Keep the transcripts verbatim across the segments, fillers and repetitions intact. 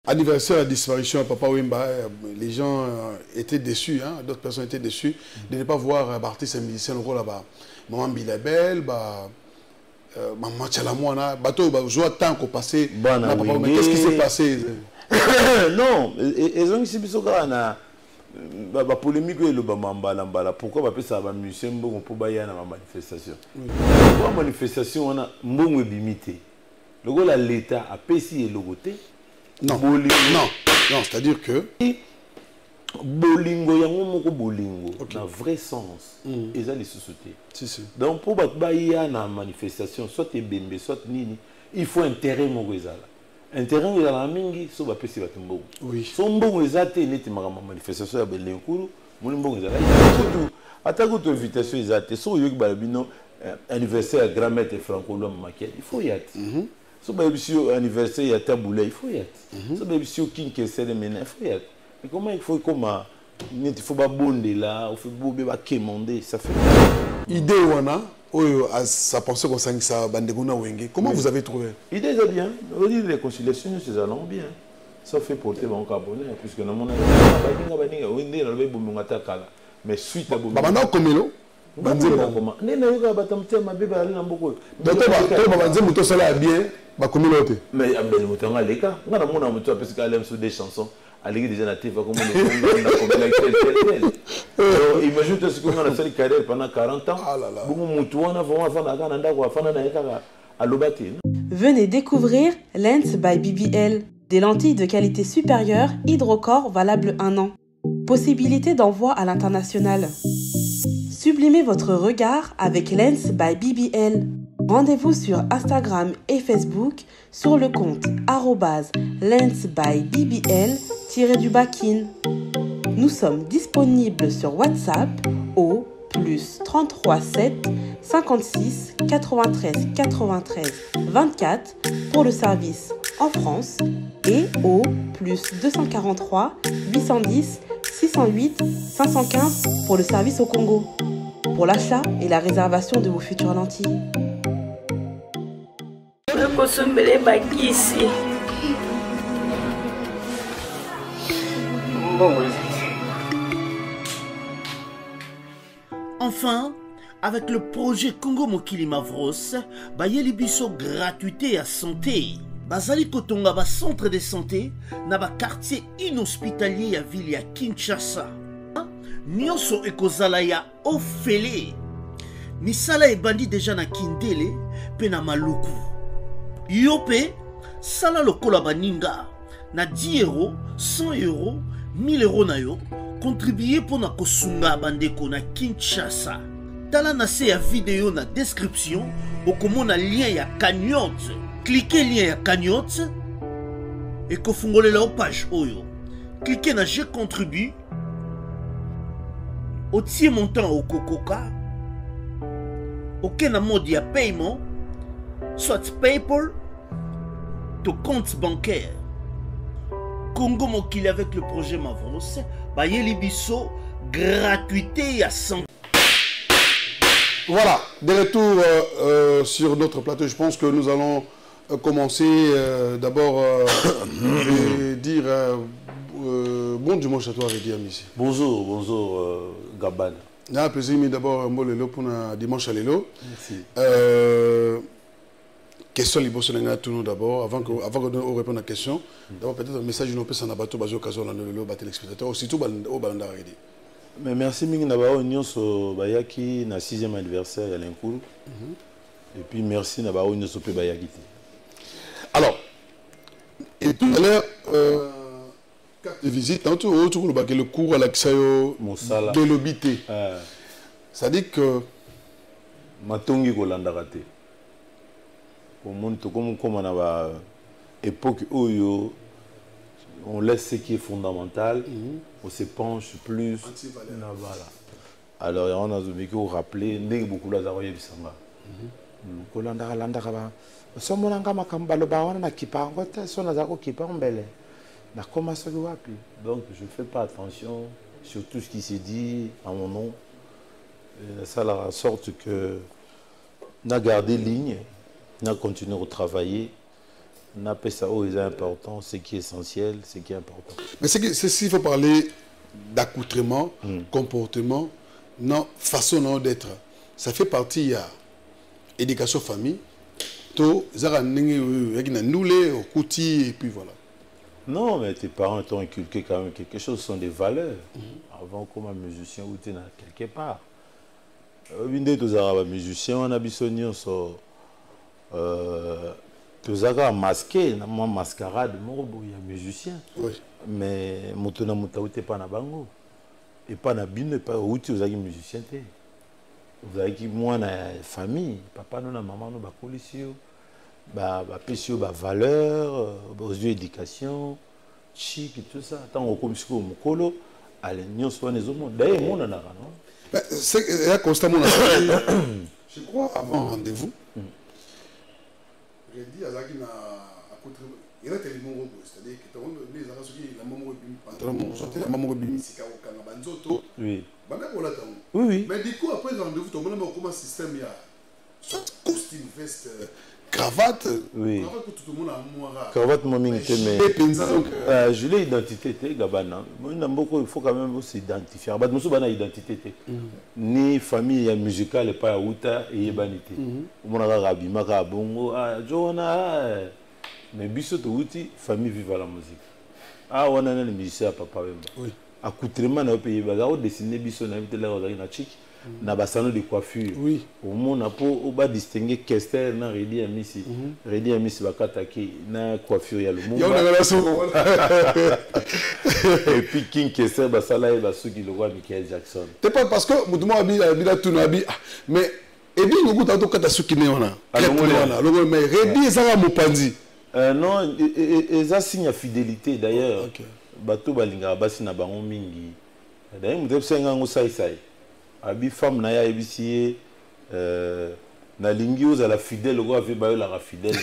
Anniversaire à disparition à Papa Wemba, les gens euh, étaient déçus, hein, d'autres personnes étaient déçues mm-hmm. de ne pas voir euh, artistes et musiciens là-bas. Maman Bilabel, bah, euh, Maman Tchalamouana, bateau, bah, je vois tant qu'on passait. Qu'est-ce qui s'est passé? Non, ils ont ici la polémique et le bambala. Pourquoi on ça va musicien pour bailler à la manifestation? La manifestation, on a mon limité. Le gars, l'État a payé le côté. Non, non, non, c'est-à-dire que... Bolingo, il y a un bolingo, dans le vrai sens, ils ont les sociétés. Donc, pour bailler à la manifestation, soit tu es bébé, soit nini, il faut un terrain morizal. Un terrain où il y a la mingi, soit tu peux faire un oui. Son bon exact, il y a une manifestation à Belinkourou, mon bon exact. Attaque de invitation exacte, soit il y a un anniversaire à grand-mère et franco-l'homme maquette, il faut y être. Si vous avez un anniversaire, il y a taboulé, il faut y être. Si vous avez un king qui essaie de mener, il faut y être. Mais comment il faut comment il faut pas bonder là, il faut pas quémander, ça fait. Idée wana, ça pensait qu'on s'en ça bandeguna wenge. Comment vous avez trouvé? Idée est bien. On dit les conciliations, c'est allons bien. Ça fait porter mon carbone puisque dans mon mais suite à Baba na komelo. Banzemba comment? Nena yoka batamtia mabeba ali na mboko. Docteur ba banzemba to sala bien. Mais Abel Moutanga Leka, on a mon amour parce qu'elle aime sur des chansons. Elle est déjà native comme on le imagine ce qu'on a fait carrière pendant quarante ans. Venez découvrir Lens by B B L, des lentilles de qualité supérieure, hydrocore valable un an. Possibilité d'envoi à l'international. Sublimez votre regard avec Lens by B B L. Rendez-vous sur Instagram et Facebook sur le compte arobase lens by B B L du bakin. Nous sommes disponibles sur WhatsApp au plus trente-trois sept cinquante-six quatre-vingt-treize quatre-vingt-treize vingt-quatre pour le service en France et au plus deux cent quarante-trois huit cent dix six cent huit cinq cent quinze pour le service au Congo. Pour l'achat et la réservation de vos futures lentilles. Enfin, avec le projet Congo Mokili Mavros, bayeli biso gratuité à santé. Bazali Kotonga ba centre de santé na ba quartier inhospitalier ya ville ya Kinshasa. Nyonso ekozala ya ofele. Misala ebandi déjà na Kindele pe na Maluku. Yope sala lokola baninga na dix euros, cent euros, mille euros na yo contribuer pour na kosunga bandeko na Kinshasa. Tala na se ya vidéo na description okomona lien ya cagnotte. Cliquez lien ya cagnotte et kofungolela o page oyo. Cliquez na je contribue. Otie montant au Kokoka. Aucun mode de paiement, soit PayPal, ton compte bancaire. Congo Mokili avec le projet Mavros, bayeli biso gratuité à cent. Voilà, de retour euh, euh, sur notre plateau, je pense que nous allons euh, commencer euh, d'abord euh, et dire euh, euh, bon dimanche à toi, Rédiam ici. Bonjour, bonjour euh, Gabane. Il y a un plaisir, mais d'abord, moi, le pour dimanche à l'élo. Merci. Euh, question libre sur les tout d'abord, avant que avant que nous répondions à la question. D'abord, peut-être un message d'une opération à bateau, basé au cas où on a le téléspectateur, aussi tout au Balanda Redi. Mais merci, Ming Nabao, Union sur Bayaki, na sixième anniversaire à l'Incoul. Et puis merci, Nabao, Union sur Bayaki. Alors, et tout à l'heure, euh, carte de visite, tant autour le cours à l'Axayo de l'obité. Ça dit que. Matongi Golandarate. Comme on a époque où on laisse ce qui est fondamental, mm-hmm. on se penche plus. Voilà. Alors on a dit qu'on rappelait, n'est beaucoup là d'avoir eu ça. Golandara Landara. Somolanga makambalo bawana na kipa ngota sona zako kipa mbele. Na commencé le wapi. Donc je ne fais pas attention sur tout ce qui s'est dit à mon nom. Et ça la sorte que n'a gardé ligne, n'a continué à travailler. n'a pas ça, oh, c'est important, ce qui est essentiel, ce qui est important. Mais c'est s'il faut parler d'accoutrement, mm. comportement, non, façon non d'être. Ça fait partie, il y a éducation famille, to, zara noulé, au kouti, et puis voilà. Non, mais tes parents t'ont inculqué quand même quelque chose, ce sont des valeurs. Mm-hmm. Avant, comme un musicien, où tu es quelque part. Une des deux musiciens, on a besoin so, euh, tous les masqué, moi mascarade, moi il y a musicien. Oui. Mais motona mutaouté pas na bango. Et pas na bine, pas outi aux amis musiciens. Vous avez qui moi na famille, papa nous na maman nous ba colisio. Bah, bah, pécio, bah, valeur, aux yeux éducation, chic et tout ça. Tant qu'on comme si on mokolo, allez, nous sommes les hommes. D'ailleurs, mon en a non. C'est constamment. Je crois avant rendez-vous. J'ai dit à Zaki na à côté. Il y a tellement de c'est-à-dire que les gens qui la maman bim, la maman bim, c'est quand on a banzoto. Oui. Bana pour la temps. Oui oui. Mais du coup après rendez-vous, tout le monde comment système il y a. Soit costume veste. Cravate, oui. Cravate pour tout le monde à moi. Cravate, mon ming, mais. Je l'ai identité, Gabana. Il faut quand même s'identifier. Nous sommes dans l'identité. Ni famille musicale, pas Outa et Banité. On a Rabi, Maka, Bongo, Johanna. Mais Bissot Outi, famille vive à la musique. Ah, on a un musicien à Papa. Oui. Accoutrement, on a payé, on a dessiné Bissot, on a invité là, on a une chic. Na basano de coiffure. Oui. Au monde na po on va distinguer Kester na Redi Amisi. Redi Amisi bakataki na coiffure ya le monde. Ya on a la so. Et puis King Kester basala et basuki le roi Michael Jackson. C'est pas parce que mutumo abi abi tout abi mais et bien nous tato kata suki ne ona. Ona. Le mais Redi ezanga mopanzi. Euh non et ça signe fidélité d'ailleurs. Bato balinga basi na bango mingi. D'ailleurs mutepo senga ngo sai sai. Abi femme na ya ebisiye euh na lingi aux à la fidèle go avait ba la fidèle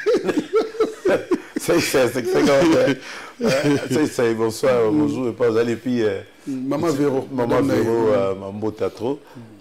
là. C'est ça c'est ça c'est ça bonsoir bonjour et pas aller puis maman Véro maman Véro mambo tatro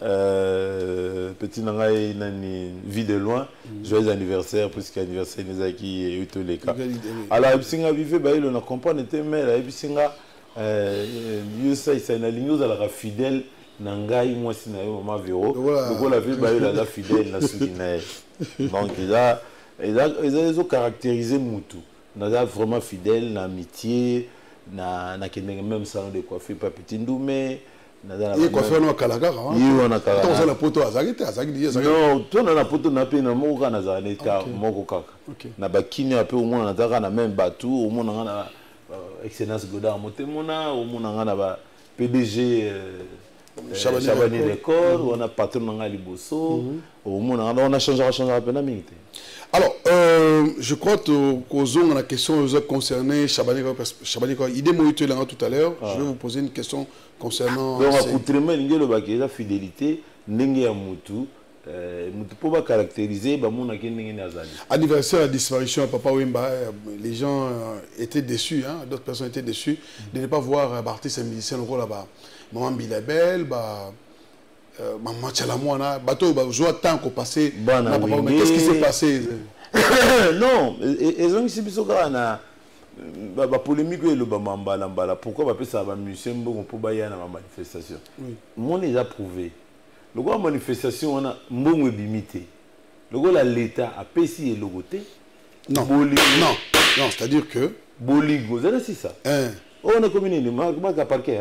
euh petit nangai nani vie de loin joyeux anniversaire puisque anniversaire nous aki et tous les cas alors ebisinga vive ba il na comprendre était mère ebisinga euh you say ça na lingi aux à la fidèle Nangai moi si na yo maman Véro donc la vie ba yo la fidèle na soukina donc il a il a ils ont caractérisé mutu na vraiment fidèle na amitié na na même salon de coiffure pas petit ndoumé na da il coiffeur no kalaka hein il on a kalaka on la poto azakite azakite azakite non toi na poto na pe na moko na za neta moko kaka na bakini ape au moins na taka na même batou au moins na excellence Godard motemona au moins na ba P D G Chabani Record, on a patron dans Liboso, on a changé à changer à peine. Alors, euh, je crois qu'aux la question concernée Chabani Record, idée moi tu l'as tout à l'heure, je vais vous poser une question concernant. Donc, outrement, il y a le baquet, la fidélité, n'engue à Moutou, Moutou pour pas caractériser, bah mon aké n'engue n'azali. Anniversaire à disparition à Papa Wemba, les gens étaient déçus, hein, d'autres personnes étaient déçues de ne pas voir Barthé et musicien là-bas. Maman Bilabel, bah, euh, maman Tchalamouana, bateau, bah, je vois tant qu'on passait. Mais qu'est-ce qui s'est passé? Non, ils ont ici na ba polémique le bamamba lambala. Pourquoi ba ça ba musicien bon pour ba yana manifestation. Mon les a prouvé. Le gars manifestation on a mbongo bimité. Le gars l'état a pesi et logoté. Non. Non, non, c'est-à-dire que Boligo, c'est ça. Hein. Oh, on a combiné le marque à parquet.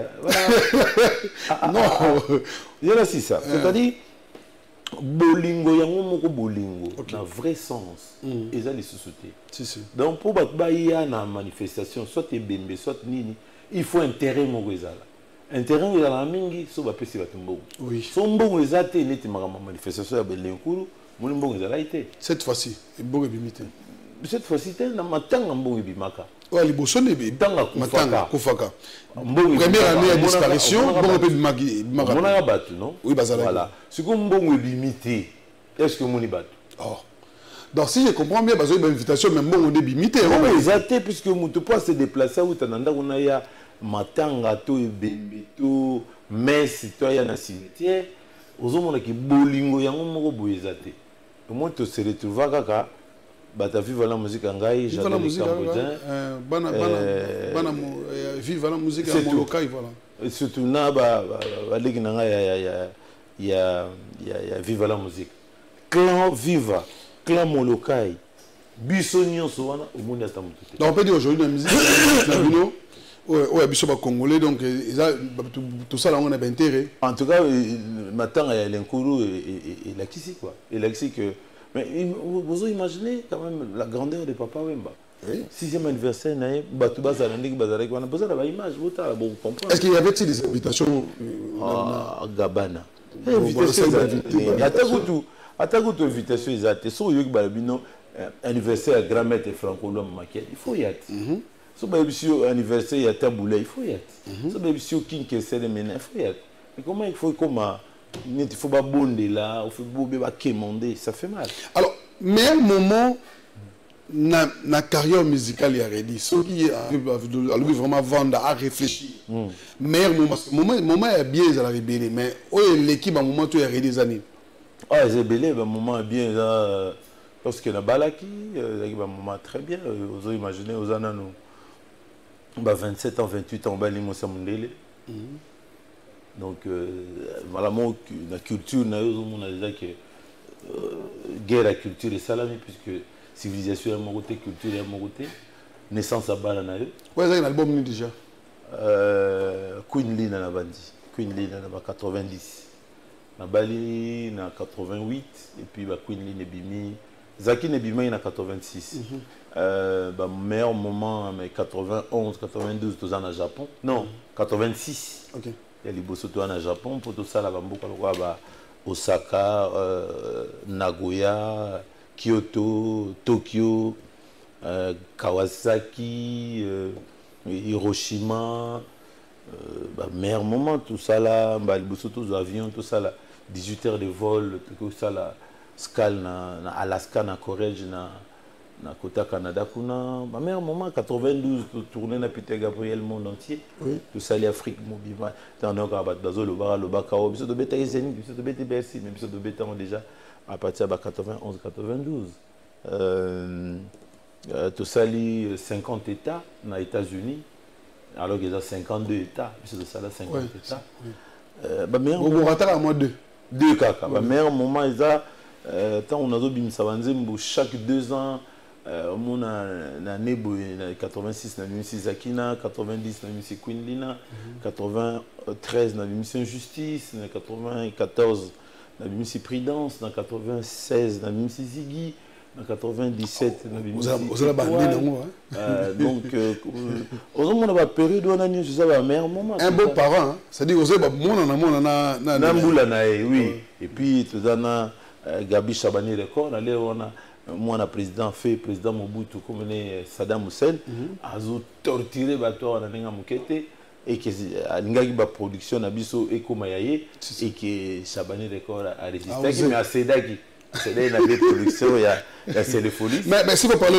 Non, il y a aussi ça. C'est-à-dire, bolingo, il y a un mot bolingo, dans le vrai sens, ils ont les sociétés. Donc, pour qu'il une manifestation, soit tu es bébé, soit nini, il faut un terrain morizala. Un terrain où il y a la mingi, soit tu peux faire un oui. Son bon exact, il y a une manifestation à Belencourt, mon bon ils ont été. Cette fois-ci, il bon limité. Cette fois-ci, il y a un bon bimaka. Oui, les bossons ne Matanga, Koufaka. Première année à disparition, bon peu de Magui. On a battu, non? Oui, Bazala. Voilà. Ce qu'on bon limité, est-ce que mon battu? Oh. Donc si je comprends bien, parce que l'invitation, même bon, on est limité. Oui, exactement, puisque mon tu peux se déplacer où tu as on a Matanga, to et Bembeto, Metz, toi, il y a un cimetière. Aux hommes qui bolingo, il y a un mot boyzate. Au moins, tu se retrouves à bata vive la musique angai j'adore les Cambodgiens bana bana bana vive la musique à Molokai voilà et surtout na ba ba ligi na ya ya ya ya ya vive la musique clan viva clan Molokai biso nyonso wana au monde atamutu donc on peut dire aujourd'hui la musique na bino ouais ouais biso ba congolais donc tout ça là on a bien intérêt en tout cas matin il y a l'inkourou et la kisi quoi et la kisi que mais vous imaginez quand même la grandeur de Papa Wemba. Oui. Sixième anniversaire, est-ce qu'il y avait des invitations à Gabana? Invitation, invitation, ils étaient sur le anniversaire à grand-mère de Franco-Lom Maquette. Il faut y être. Si vous avez anniversaire, il y a Taboulé, il faut y être. Si vous avez King Kessel, il faut y être. Mais comment il faut comment il ne faut pas bonder là, il faut pas quémander, ça fait mal. Alors, meilleur moment na na carrière musicale il y a rédit, ceux qui a vraiment vendre à réfléchir. Meilleur moment, moment moment est bien à la rébellion, mais oh l'équipe à moment tu es rédit des années. Ah, c'est belé, un moment bien là, parce que na balaki, l'équipe un moment très bien. Vous imaginez aux années nous, bah vingt-sept ans, vingt-huit ans, bah l'immo Samundele. Donc, euh, voilà, la culture, on a déjà que euh, guerre à culture et salami, puisque civilisation est mon côté, culture est mon côté, naissance à Balanayo. Oui, c'est un album déjà. Euh, Queen Lee na bandi, Queen Lee na quatre-vingt-dix, na Bali na quatre-vingt-huit, et puis bah, Queen Lee Nebimi, Zaki Nebimi na quatre-vingt-six. Mm -hmm. euh, bah, meilleur moment, mais quatre-vingt-onze, quatre-vingt-douze, tout ça au Japon. Non, quatre-vingt-six. Ok. Il y a les Bosoto au Japon, pour tout ça, là, Osaka, euh, Nagoya, Kyoto, Tokyo, euh, Kawasaki, euh, Hiroshima, euh, bah, meilleur moment, tout ça là, bah, les Bosoto aux avions, tout ça là, dix-huit heures de vol, tout ça là, Skal, na, na Alaska, na Courage, na na Kota Canada kuna ma meilleur moment quatre-vingt-douze tourner na Peter Gabriel le monde entier oui. Tout ça l'Afrique mobile dans nos cas bazo le bar le bakao biso de beta zénith biso de beta Bercy même biso de beta déjà à partir de quatre-vingt-onze quatre-vingt-douze euh, euh, tout ça li cinquante états dans les États-Unis alors qu'il y a cinquante-deux états biso de ça là cinquante oui, états oui. euh, bah meilleur bon moment à moins deux deux kaka oui. Bah meilleur moment ils a euh, tant on a zo bim sabanzembo chaque deux ans Euh, on a na nebo quatre-vingt-six na bimisi Zakina, quatre-vingt-dix na bimisi Queen Lina, quatre-vingt-treize na bimisi Justice, na quatre-vingt-quatorze na bimisi Prudence, na quatre-vingt-seize na bimisi Ziggy, na quatre-vingt-dix-sept na bimisi donc on a une période où on a un meilleur moment. Un beau parent, c'est-à-dire que on a un na mbula na oui. Et puis tout ça Gabi Chabani record allez on a moi, le président fait, président Mobutu, comme Saddam Hussein, a torturé bateau à la Mukete et que la production a biso et comme et que Chabani Record a résisté. Mais à Sedaki, c'est là la production, il y a c'est les folies. Mais si vous parlez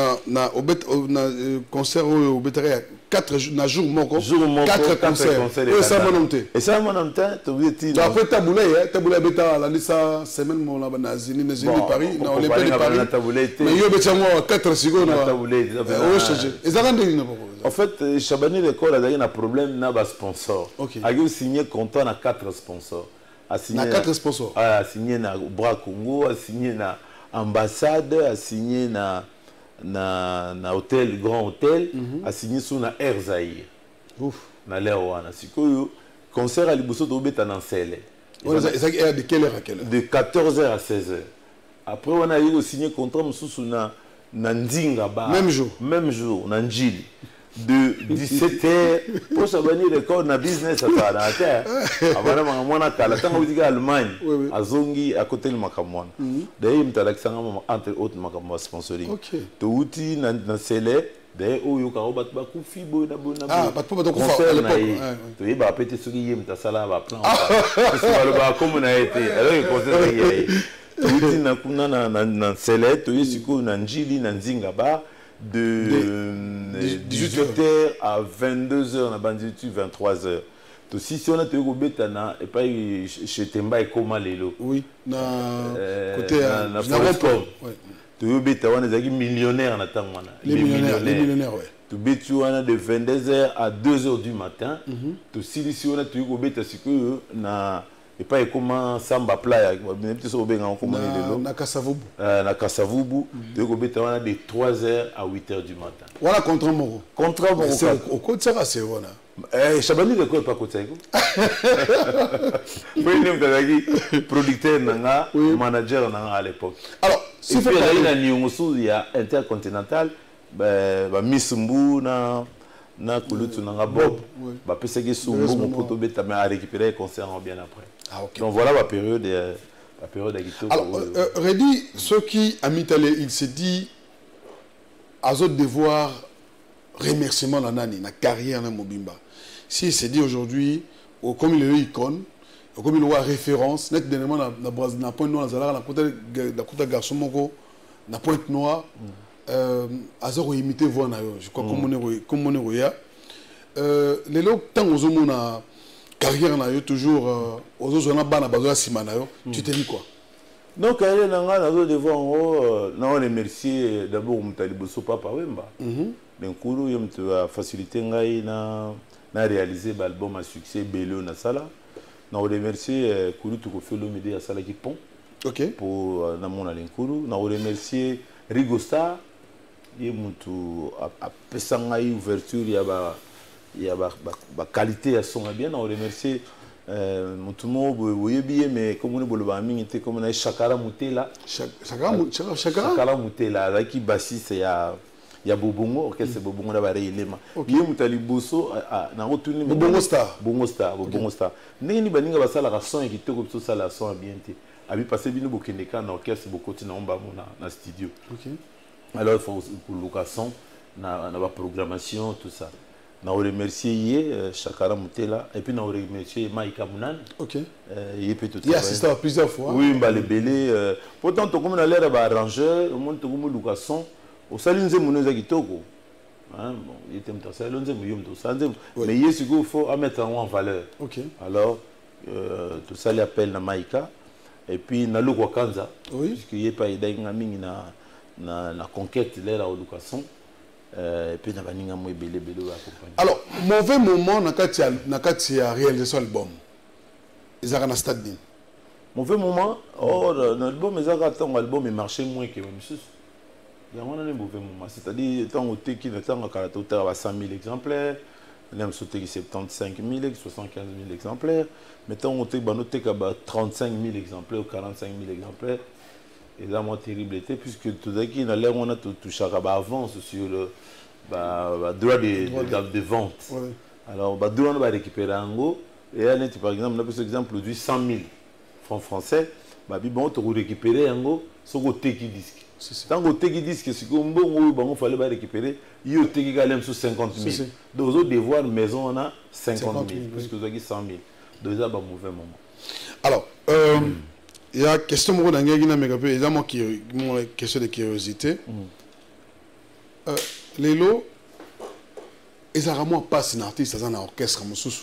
dans concert au Bétaré, quatre jours moko, quatre concerts. Et ça m'a noté. Et ça m'a noté. Tu as fait Taboulé, Taboulé Béta, la liste semaine mon la Nazini, Nazini Paris, dans l'Olympique de Paris. Mais il y a Béta quatre secondes. Taboulé. Et ça rend en fait, Chabani Record a un problème n'a pas sponsor. A eu signé contrat à quatre sponsors. A signé quatre sponsors. A signé na Bras Congo, a signé na ambassade, a signé na na na hôtel grand hôtel, mm -hmm. a signé sur na Air Zaïre. Ouf. Na Léoana. Sikoyo concert à Liboso do beta na Sele. Ça est de quelle heure à quelle heure? De quatorze heures à seize heures. Après on a eu signé contrat mususu na na Ndinga ba. Même jour. Même jour na Njili. De dix-sept heures pour Chabani Record na business à la terre. Avant ma mwana kala tanga udiga Allemagne à Zongi à côté de Makamwana. D'ailleurs m'talakisanga entre autres Makamwa sponsoring. To uti na na Sele d'ailleurs o yo ka obat ba ku fibo na bona. Ah pas pas donc à l'époque. To yiba pété soki yem ta sala ba plan. Parce que ba comme na été. Alors il conseille yé. To uti na kuna na na Sele to yisiko na Njili na Nzinga ba de dix-huit heures à vingt-deux heures, on a banditu vingt-trois heures. Donc si on a tenu au bétana et pas chez Temba et Koma Lelo. Oui, na côté na Forest Club. tu beta wana ezaki millionnaire na tango wana les millionnaires les millionnaires ouais tu beti wana de vingt-deux heures à deux heures du matin tu silisi wana tu ko beta sikoyo na et pas comment samba playa même so benga comment lelo na Kasavubu na Kasavubu tu ko beta wana de trois heures à huit heures du matin voilà contrat moko contrat moko au côté ça c'est voilà eh Chabani de quoi pas côté ko moi ne m'daki producteur nanga manager nanga à l'époque alors si fait la nyongosu ya intercontinental ba Miss Mbu na na kulutu nanga Bob ba peseki sumbu mon poto beta mais à récupérer concernant bien après. Ah, okay. Donc voilà la période la période d'Agito. Alors euh, Reddy, ceux qui a mis il s'est dit à autres devoir remerciement la nani na carrière na Mobimba. Si il s'est dit aujourd'hui comme il est icône comme il a référence net dernièrement na na point noir na na côté na côté garçon moko na pointe noire euh azoro imiter voix na yo je crois comme on est comme on est ya euh les lots tant aux hommes carrière na yo toujours aux autres na bana bazo sima na yo tu te dis quoi? Donc carrière na nga na zo devant oh na on remercier d'abord Mutali Bosso Papa Wemba Lenkuru yo mtu a facilité ngai na na réaliser l'album à succès Bello na sala na remercier Kuru Tukofelo Midi à sala qui pont OK pour na mona Lenkuru na remercier Rigosta ye mtu a pesanga ouverture ya ba ya ba ba qualité ya son bien na remercier euh mutumo boyebi mais comme on boloba mingi te comme na Shakara Mutela Shakara Shakara Shakara Mutela la ki bassiste ya ya Bobongo orchestre Bobongo na bare elema ye Mutali Bosso na retourner Bobongo Star Bobongo Star Bobongo Star ndeni baninga basala ka son kitoko to sala son bien te abi passer bino bokendeka na orchestre bokoti na omba mona na studio. OK. Alors il faut pour location na na programmation tout ça. Na remercier hier Shakara Mutela et puis na remercier Maïka Munan. OK. Euh il peut tout. Il a assisté plusieurs fois. Oui, mba le belé pourtant to comme na l'air ba arrangeur, au monde to comme location, au salinze munoza kitoko. Hein, bon, il était m'ta salinze muyum to sanze mais il est il faut mettre en valeur. OK. Alors euh tout ça l'appelle na Maïka et puis na Loko Kanza. Oui. Puisque il est pas idinga mingi na na la conquête de la location euh, et puis na baninga mo belé belé accompagner. Alors mauvais moment na kati na kati a réalisé album ezaka na stade din mauvais moment oh l'album ezaka tant album est marché moins que même chose il y a un mauvais moment c'est-à-dire tant au teki na tant ka total à cent mille exemplaires même sauté qui soixante-quinze mille soixante-quinze mille exemplaires mais tant au teki banoté ka trente-cinq mille exemplaires ou quarante-cinq mille exemplaires. Et là, moi, terrible était, puisque tout à coup, on a touché à l'avance sur le bah, bah, droit de, de, de vente. Oui. Alors, bah, droit, on va récupérer un go. Et là, par exemple, on a par exemple produit cent mille francs français. Bah, bon, on va récupérer un go sur le teki disque. Tant que le teki disque, c'est comme bon, il fallait récupérer, il y a teki galem sur cinquante mille. Donc, on devoir maison, on a cinquante mille, puisque vous avez cent mille. Donc, ça, c'est un mauvais moment. Alors, euh, mm. il y a une question de question de curiosité. Mm. Euh, les lots, ils ont vraiment pas un artiste dans un orchestre comme Soussou.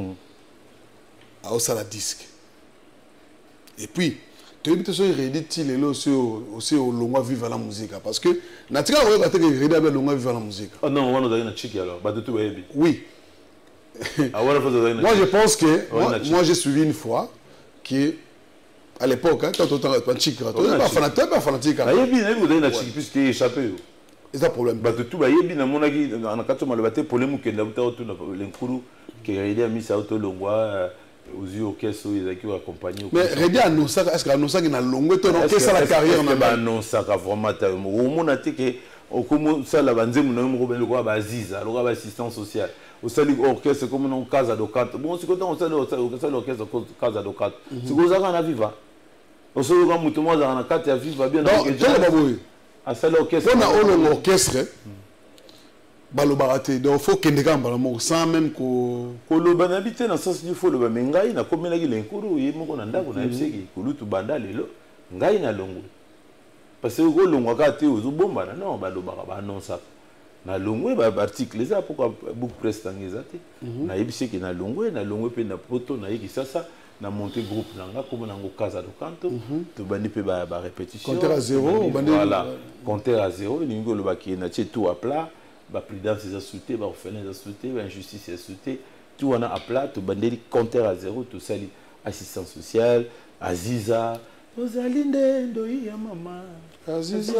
À la disque. Et puis, tu as dit que les lots aussi au long vivre la musique. Parce que, naturellement, on a dit que les lots long vivre la musique. Ah non, on a dit que alors. Oui. Moi, je pense que, moi, moi j'ai suivi une fois que à l'époque, quand on était un chic, on n'était pas fanatique, pas fanatique. Il y a bien un chic puisqu'il est échappé. C'est un problème. Bah tout, bah il y a bien mon avis, on a quand on a battu problème que la bouteille autour de l'encouru qui a mis ça autour longwa aux yeux orchestre ils ont qui accompagné. Mais Reddy annonce ça, est-ce que annonce ça qu'il a longue temps orchestre la carrière na ba annonce ça vraiment au monde a dit que au comme ça la banze mon nom Robin le quoi baziza, le quoi assistance sociale. Au salut orchestre comme non casa do quatre. Bon c'est quand on sait l'orchestre casa do quatre. C'est quoi ça qu'on a viva. On se voit mutumo za na quatre ya viva bien. Non, quel baboué. À ça l'orchestre. On a l'orchestre. Balo barate. Donc faut qu'il n'y ait pas sans même que que le ban habité dans sens du faut le ban ngai na comme na gilenkuru yemo ko nanda ko na ebseki kulutu banda lelo ngai na longo. Parce que ko longo ka te uzubomba na non balo ba ba non ça. Na longo ba article ça pourquoi book press tangeza te. Na ebseki na longo na longo pe na poto na yiki sasa na monté groupe nanga comme nango Casa do Canto to bandi pe ba ba répétition compteur à zéro voilà compteur à zéro ningo le baki na tché tout à plat ba prudence c'est sauté ba orphelin c'est sauté ba injustice c'est sauté tout on a à plat to bandi compteur à zéro tout ça assistance sociale Aziza Ozalinde ndoi ya mama Aziza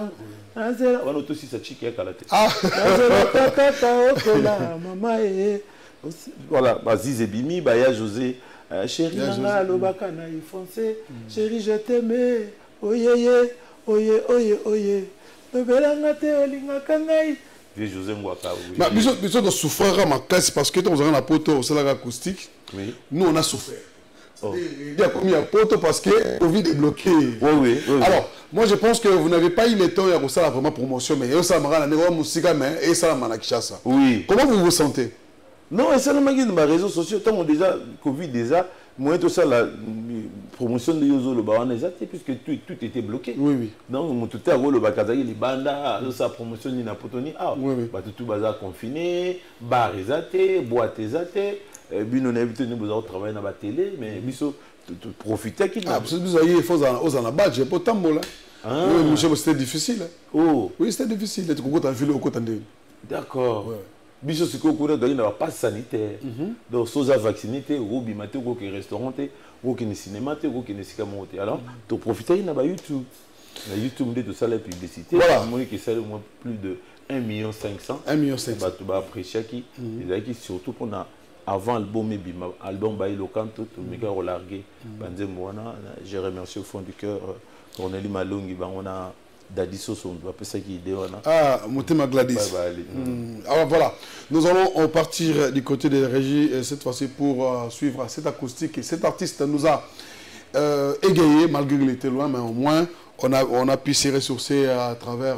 Azela wana to si sa chiki ya kalate Azela tata okola mama e voilà Azize Bimi ba ya José Euh, chérie, nanga lobaka na ifonce. Chérie, je t'aimais. Oyeye, oye, oye, oye. Lobelanga te olinga kangai. Vieux José Mwaka. Mais biso biso de souffrir à ma classe parce que on a un poteau, c'est la acoustique. Oui. Nous on a souffert. Oh. Il y a combien de poteaux parce que Covid est bloqué. Oui, oui, oui. Alors, moi je pense que vous n'avez pas eu le temps de faire vraiment promotion, mais ça m'a dit musique mais et ça m'a ça. Oui. Comment vous vous sentez? Non, et ça n'a pas été dans les réseaux sociaux. Tant que déjà, Covid déjà, moi tout ça, la promotion de Yozo, le Bawan, puisque tout, tout était bloqué. Oui, oui. Donc, tout est le Bakazaki, les bandas, sa promotion de Napotoni, ah, oui, oui. Bah, tout bazar confiné, bar exaté, boîte exaté, bien on a évité de nous travailler dans la télé, mais biso profiter qui. Ah, parce que vous avez il faut aux en abattre, j'ai pas tant bon là. Oui, monsieur, c'était difficile. Oh. Oui, c'était difficile. Tu comprends, tu as au côté de. D'accord. Biso siko kuna gari na passe sanitaire donc soza vaccinité ou bimate ou que restaurant ou que cinéma ou que cinéma monté alors tu profiter na ba YouTube na YouTube de ça la publicité voilà moi qui c'est moins plus de un million cinq cents un million cinq cents ba tu ba apprécier qui et qui surtout qu'on a avant album et bima album ba ilo canto tout méga relargué banze mwana je remercie au fond du cœur Cornelie Malongi ba on a Dadi Soso, on ça qui idée on a. Ah, Motema Gladys. Mmh. Alors voilà, nous allons partir du côté des régies cette fois-ci pour euh, suivre cette acoustique. Et cet artiste nous a euh, égayé malgré qu'il était loin, mais au moins on a, on a pu s'y ressourcer à travers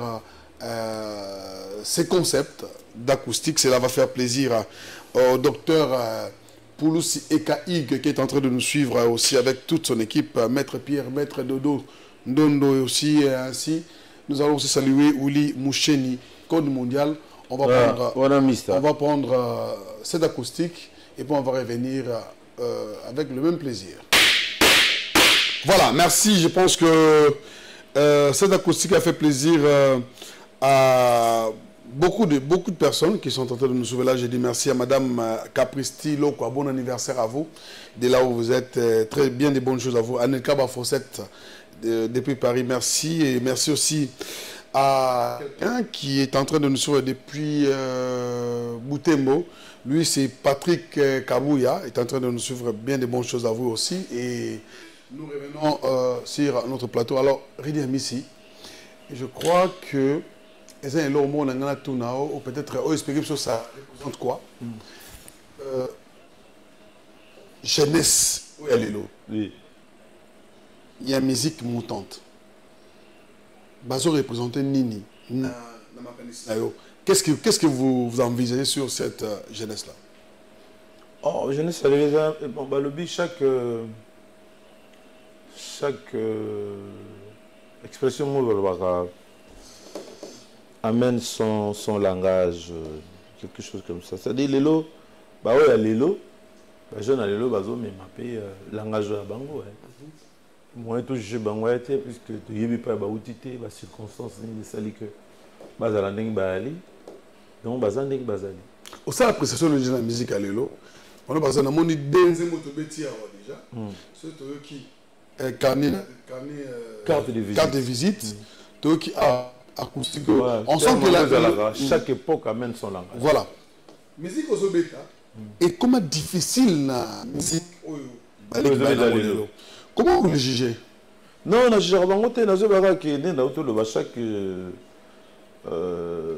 euh, ces concepts d'acoustique. Cela va faire plaisir au docteur euh, Pouloussi Ekaïg qui est en train de nous suivre aussi avec toute son équipe, Maître Pierre, Maître Dodo. Ndondo aussi et ainsi. Nous allons aussi saluer Ouli Moucheni, Code Mondial. On va ah, prendre, voilà, on va prendre euh, cette acoustique et puis on va revenir euh, avec le même plaisir. Voilà, merci. Je pense que euh, cette acoustique a fait plaisir euh, à beaucoup de, beaucoup de personnes qui sont en train de nous sauver là. Je dis merci à Madame Capristi Lokwa. Bon anniversaire à vous. De là où vous êtes, euh, très bien des bonnes choses à vous. Anelka Bafossette. De, depuis Paris, merci. Et merci aussi à quelqu'un qui est en train de nous suivre depuis euh, Boutembo. Lui, c'est Patrick euh, Kabouya, est en train de nous suivre bien des bonnes choses à vous aussi. Et nous revenons euh, sur notre plateau. Alors, Ridi Amissi, je crois que ou peut-être au esprit que ça représente quoi mm. euh, jeunesse, où est l'élo? Oui. Il y a musique montante. Bazo représente Nini. Qu'est-ce que, qu'est-ce que vous, vous envisagez sur cette euh, jeunesse-là? Oh, jeunesse, bon, bah, le but, chaque, euh, chaque euh, expression amène son, son langage, euh, quelque chose comme ça. C'est-à-dire, l'élo, bah oui, il y a l'élo, bah, jeune à l'élo, bazo, mais m'appelle langage de la bango. Moi, tout je bango été puisque tu y pas bah outité bah circonstances ni sali que bazala ndeng bali donc bazandeng bazali au ça l'appréciation de la musique à l'élo on a besoin de moni denze moto betia déjà c'est toi qui carnet carte de visite carte de visite toi qui a acoustique on sent que la chaque époque amène son langage voilà musique aux obéta et comment difficile la musique comment vous le jugez? Non, on a jugé que chaque euh,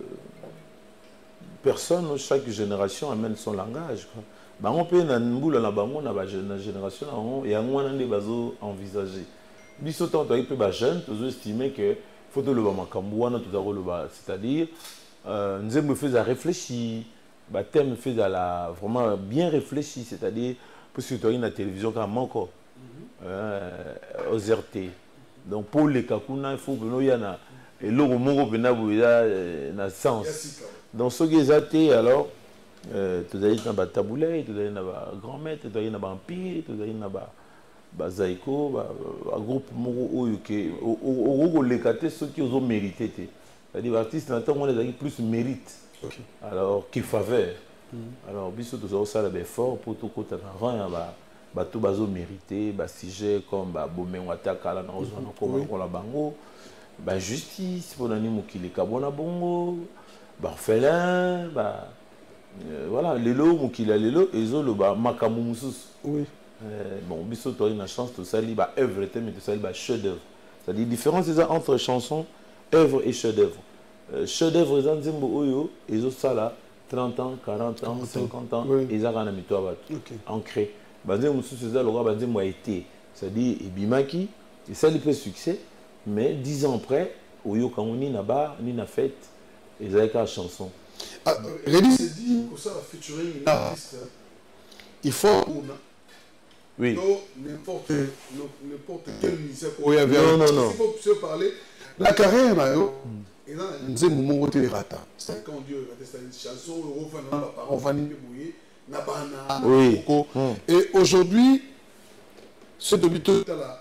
personne, chaque génération amène son langage. On peut la génération et on a envisagé. On peut jeune, estimer que faut le c'est-à-dire, nous me faisons réfléchir, le thème fait vraiment bien réfléchi, c'est-à-dire, parce que tu as une télévision comme encore. Euh, aux R T. Donc pour les kakuna, il faut que y en a et l'eau mongo bena bouya na sens. Donc ce qui est athée alors Tu as dit que tu taboulé, tu as dit que grand-maître, tu as dit que empire, tu as dit que zaïko, un groupe qui a ceux qui ont mérité. C'est-à-dire que l'artiste n'a plus mérite alors qu'il faveur. Alors, biso tous ça le effort pour tout côté rang ba ba tout bazo mérité ba sujet comme ba bomé wataka la na ozona comme ko la bango ba justice pour nani mukili kabona bongo ba orphelin ba voilà lelo mukili lelo ezo lo ba makamu mususu oui bon biso to une chance tout ça li ba œuvre était mais tout ça li ba chef d'œuvre c'est-à-dire différence entre chanson œuvre et chef d'œuvre chef d'œuvre za nzembo oyo ezo sala trente ans, quarante ans, cinquante ans, ils ont un mito ancré. Banzé Moussou César le roi Banzé m'a été, c'est-à-dire Ibimaki, et ça lui fait succès, mais dix ans après, au Yokamouni n'a pas ni n'a fait, ils avaient qu'à chanson. Rédi s'est dit que ça va featuring une artiste. Il faut oui. N'importe quel musicien qu'on y avait. Non, non, non. Il faut se parler. La carrière, et là, nous avons mon côté les rata. C'est quand Dieu a une chanson, on va bouiller, oui. Et aujourd'hui, ce début de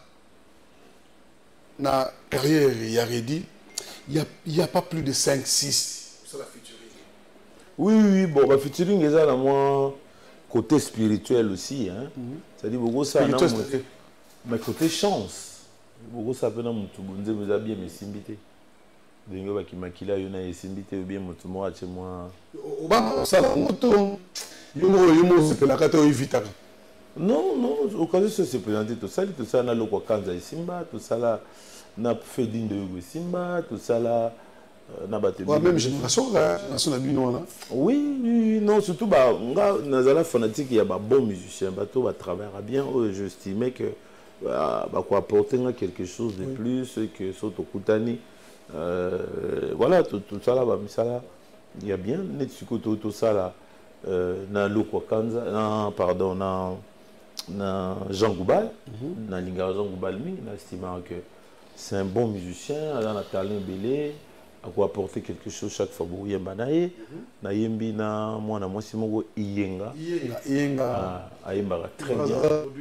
la carrière, il y a Rédi, il n'y a pas plus de cinq six sur la featuring. Oui, oui, bon, la featuring est là, moi, côté spirituel aussi. Hein. Mm-hmm. C'est-à-dire, beaucoup ça, mais côté chance, beaucoup ça peut nous vous a bien me simbité. Dengo ba kimakila yona esimbite bien mutu mo ache moi ba sala moto yumo yumo se pela kata ovitaka non non occasion se présenter tout ça tout ça na lokwa kanza isimba tout ça là na fait digne de yugo simba tout ça là na baté ouais, même génération là na bino là oui oui non surtout ba nga nazala fanatique ya ba bon musicien ba to ba travaillera bien je estimais que ba quoi apporter quelque chose de oui. Plus que soto kutani. Euh, voilà, tout, tout ça là, bah, ça là, il y a bien, tout, tout, tout ça là, euh, na Loko Kanza, na, pardon, na, na Jean Goubal, mm-hmm. na Linga Jean Goubal, na estimant que c'est un bon musicien, na talent belé, à quoi apporter quelque chose chaque fois pour Yemba nae, na Yembi na moi na moi c'est mon Iyenga, Iyenga, Iyenga, à Yemba très bien.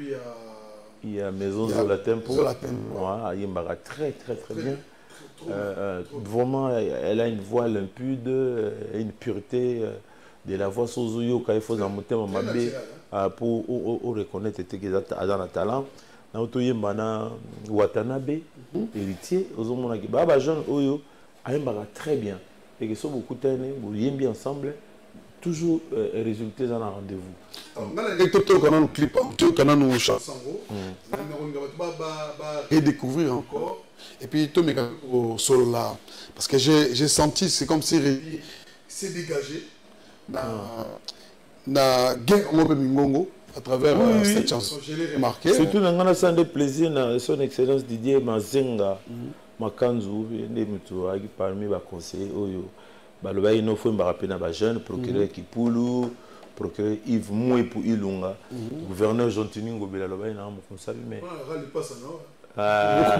Il y a Maison Zola Tempo, à Yemba très très très bien. Euh, euh, vraiment, elle a une voix limpide, euh, une pureté euh, de la voix Sozuyo quand il faut en monter mon mabé pour reconnaître qu'elle a dans le talent. Naotoye Mbana Watanabe, héritier, aux hommes qui baba jeune Oyo, elle très bien. Et que sont beaucoup d'années, vous bien ensemble, toujours euh, résulter dans un rendez-vous. Alors, quand on a un clip, quand on a une chanson, on va redécouvrir encore. Et puis, tout au solo là. Parce que j'ai senti, c'est comme si Rédi s'est dégagé dans la guerre Mingongo à travers oui, cette oui. Chanson. Je l'ai remarqué. Surtout, dans le sens de plaisir, son excellence Didier Mazenga, Makanzu, parmi les conseillers, il y a faut un jeune procureur Kipulu, procureur Yves Moué pour Ilunga, gouverneur Jontini Ngobela, il y a un conseiller. Ah,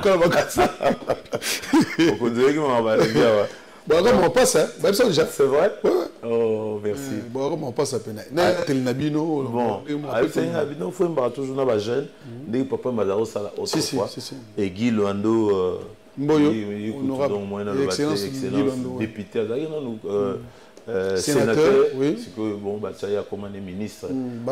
on passe, hein? C'est vrai? Oh, merci. Bon, on passe à peine. Bon, c'est Nabino, il faut toujours un jeune. Dès que papa m'a dit ça autrefois. Et Guy Luando, on aura excellence député, Euh, sénateur, oui. C'est que bon, bah, ça y a commandé ministre.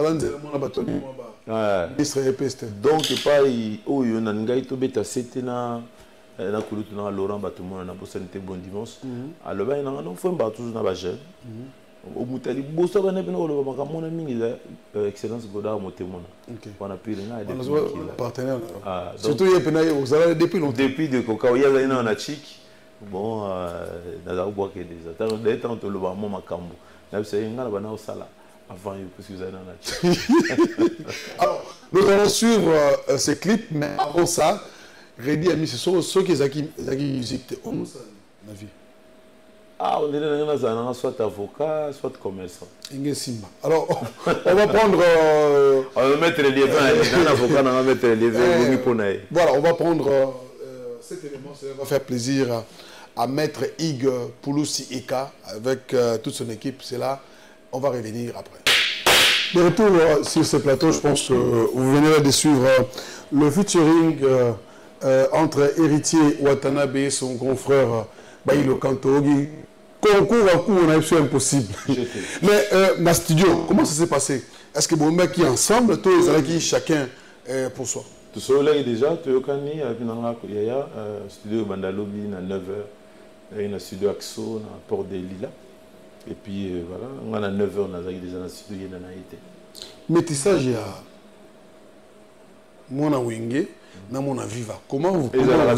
Ministre et peste. Donc, pas où il y a un gars qui est c'était na na kulutu na Laurent Batoumona na possibilité bon dimanche. Alors bah il y a un faut pas toujours na bajeune. Au mutali bossa ba na bino lo ba kamona mingi la excellence goda motemona. On a pu na des partenaires. Surtout il y a penaille aux allez depuis longtemps. Depuis de coca il y a na na chic. Bon, nous boire que des attends d'être entre le bas mon cambo. Là c'est un gars là au sala avant parce que vous avez alors nous allons suivre euh, ces clips mais avant ça Rédi a mis ce sont ceux qui zaki zaki musique on ça ma vie. Ah on est dans un soit avocat soit commerçant. Ingesimba. Alors on va prendre euh, on va mettre les liens un avocat on va mettre les liens pour naï. Voilà, on va prendre euh, cet élément, ça va faire plaisir à, à Maître Ig Pouloussi Eka avec euh, toute son équipe. C'est là On va revenir après. De retour euh, sur ce plateau, je pense que euh, vous venez de suivre euh, le featuring euh, euh, entre Héritier Watanabe et son confrère euh, Bailo Kantogi. Concours à coup, on a eu impossible. Mais euh, ma studio, comment ça s'est passé? Est-ce que vous mettez ensemble, tous les qui chacun euh, pour soi? Tout ça, là, déjà, tu as un studio Bandalobi à neuf heures, il y a un studio Axo à Port des Lilas. Et puis euh, voilà, on a neuf heures, on a déjà un studio dans Haïti. Métissage, il y a mon Wenge, na mon Viva. Comment vous pouvez la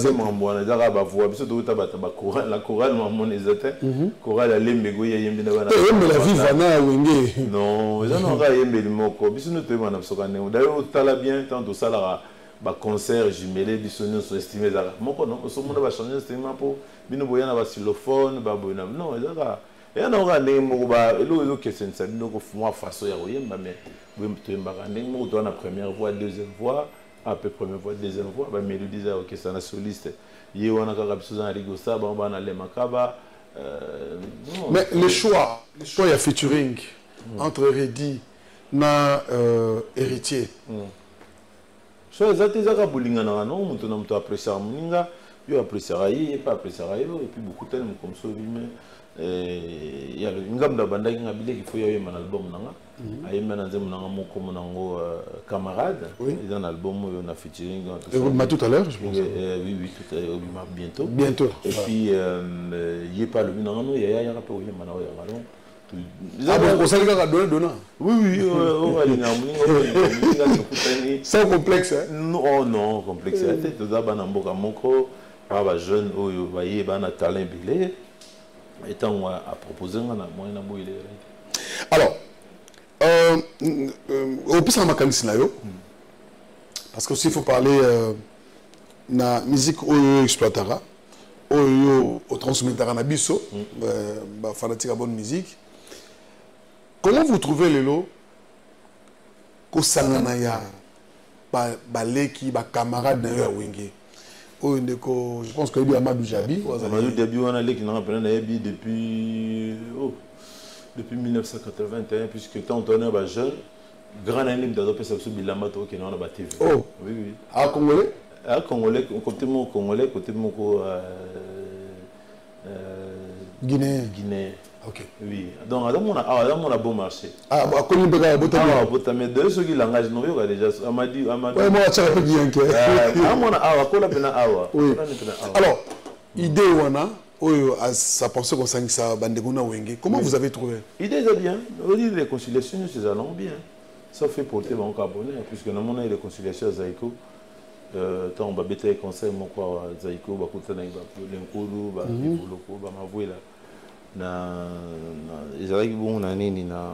chorale, mon exact. Chorale à l'Embego, il y a une la Viva na Wenge. Non, ils n'ont pas aimé le mot. Bis nous te demandons ce qu'on est. D'ailleurs, tu as bien tant de ça là. Ba concert jumelé du sonnet sur estimé ça. Mon non, ce monde va changer instrument pour bino boyana ba xylophone, ba boyana. Non, ça et on aura des mots, l'eau qui est une donc moi façon ya oyemba mais vous me m'arrêter mots dans la première voix, deuxième voix, après première voix, deuxième voix, ba mélodie ça OK ça na soliste. Yé on a capable ça rigo ça ba on a les makaba. Mais le choix, le choix il y a featuring entre Reddy na Héritier. So exactement ça ka bolinga na non, mutu na mutu apprécier muninga, yo apprécier ayi, pas apprécier ayi et puis beaucoup tellement comme ça mais il y a le ngam da banda qui ngabile qui faut y avoir un album nanga ayi mena nzemu nanga moko monango camarade ils ont un album on a featuring et vous m'a tout à l'heure je pense oui oui tout à l'heure bientôt bientôt et puis il y a pas le nanga no ya ya rapport y mana ya malon ah bon on s'est gars donner donner oui oui on va aller ngamu sans complexe non non complexe tête to da bana mboka moko ba jeune oyo ba ye bana talent bilé étant à proposer on a moyen d'amour il est alors euh au plus en macanisme scénario parce que aussi il faut parler na musique oyo exploitera oyo au transmettra na biso ba fanatique à bonne musique. Comment vous trouvez les lots ko sangana ya ba baleki ba camarade na yo wenge? Oh, je pense qu'il y a Amadou Jabi. Amadou Jabi, on a les qui n'ont pas depuis oh, depuis mille neuf cent quatre-vingt-un, puisque quand on est jeune, grand année d'adopter ça sur Bilamato qui n'ont pas T V. Oh, oui, oui. À Congolais? À Congolais, côté mon Congolais, côté mon Guinée. Guinée. Ok. Oui. Donc, Adam, on a, Adam, on a bon marché. Ah, bah, comment on a beau Ah, beau mais de ceux qui langage non, il y a déjà. Amadi, Amadi. Ouais, moi, ça va bien que. Ah, mon awa, quoi la peine awa. Oui. Alors, idée wana, oh, ça pensait qu'on s'en ça, bandeguna wenge. Comment vous avez trouvé? Idée est bien. On dit réconciliation, c'est allons bien. Ça fait porter mon carbonné, puisque nous avons une réconciliation à Zaïko. Tant on va bêter les conseils, mon quoi, Zaïko, bah, quand on a eu l'encouru, bah, l'encouru, bah, m'avouer là. Na ezalaki bon na nini na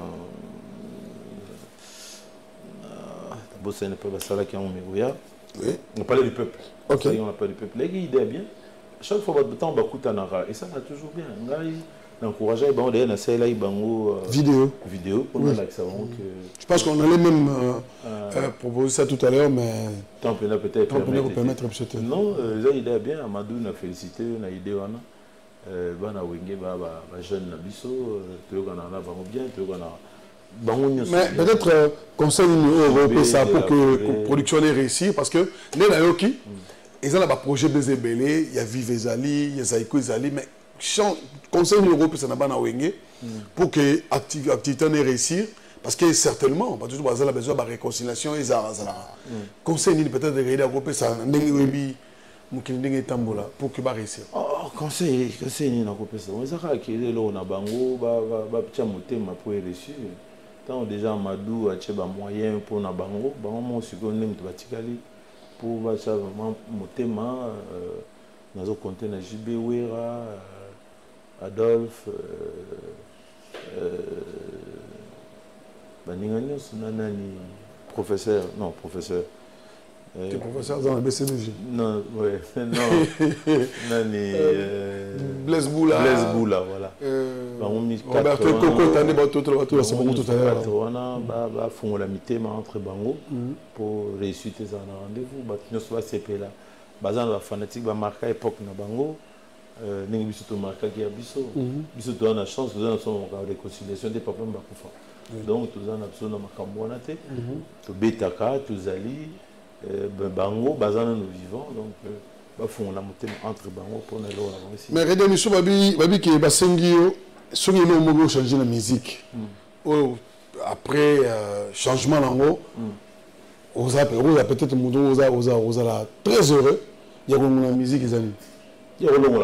bossa ne peut pas ça là qui ont megoya oui on parlait du peuple ok on a parlé du peuple les idées bien chaque fois que temps ba kutanaka et ça va toujours bien ngai d'encourager bon d'ailleurs na ça là bango vidéo vidéo pour nous là que ça que je pense qu'on allait même proposer ça tout à l'heure mais tant peut peut-être permettre peut-être non les idées bien Amadou na félicité na idée wana bana wenge ba ba jeune na biso to kana na bango bien to kana bango nyonso mais peut-être conseil européen ça pour que la production ait réussi parce que les nayoki ils ont là projet des ébélés il y a Vive Ezali il y a Zaïko Ezali mais conseil européen ça na bana wenge pour que activité ait réussi parce que certainement parce que bazala besoin de réconciliation ils a conseil peut-être de réaliser européen ça ndenge webi mukindenge tambola pour que ba réussir. Oh conseil conseil ni na kopesa. On saka kile lo na bango ba ba ptia motema pour réussir. Tant déjà Madou a tché ba moyen pour na bango, bango mo siko ndem to batikali pour ba cha vraiment motema nazo compter na J B Wera Adolphe euh ba ninganyo sunanani professeur non professeur tu es professeur dans la B C D G? Non, oui, non. Nani. Blaise Boula. Blaise Boula, voilà. Roberto Coco, tu as dit que tu as tout à l'heure. On a fait la mitema entre Bango pour réussir tes rendez-vous. Tu as fait C P là. Bazan la fanatique va marquer l'époque na Bango. ndenge biso tomarkaki ya biso biso toza na chance toza na so na réconciliation de papa bakufa donc toza na biso na makambo wana te tobetaka tozali bango baza nano vivant donc bafungola motema entre bango mpona eloko na bango esi mais rede miso babi babi ke basengi yo soki eno omoki ochange na musique oyo après changement nango oza peut-être moto ozala très heureux ya kolongola musique ezali ya kolongola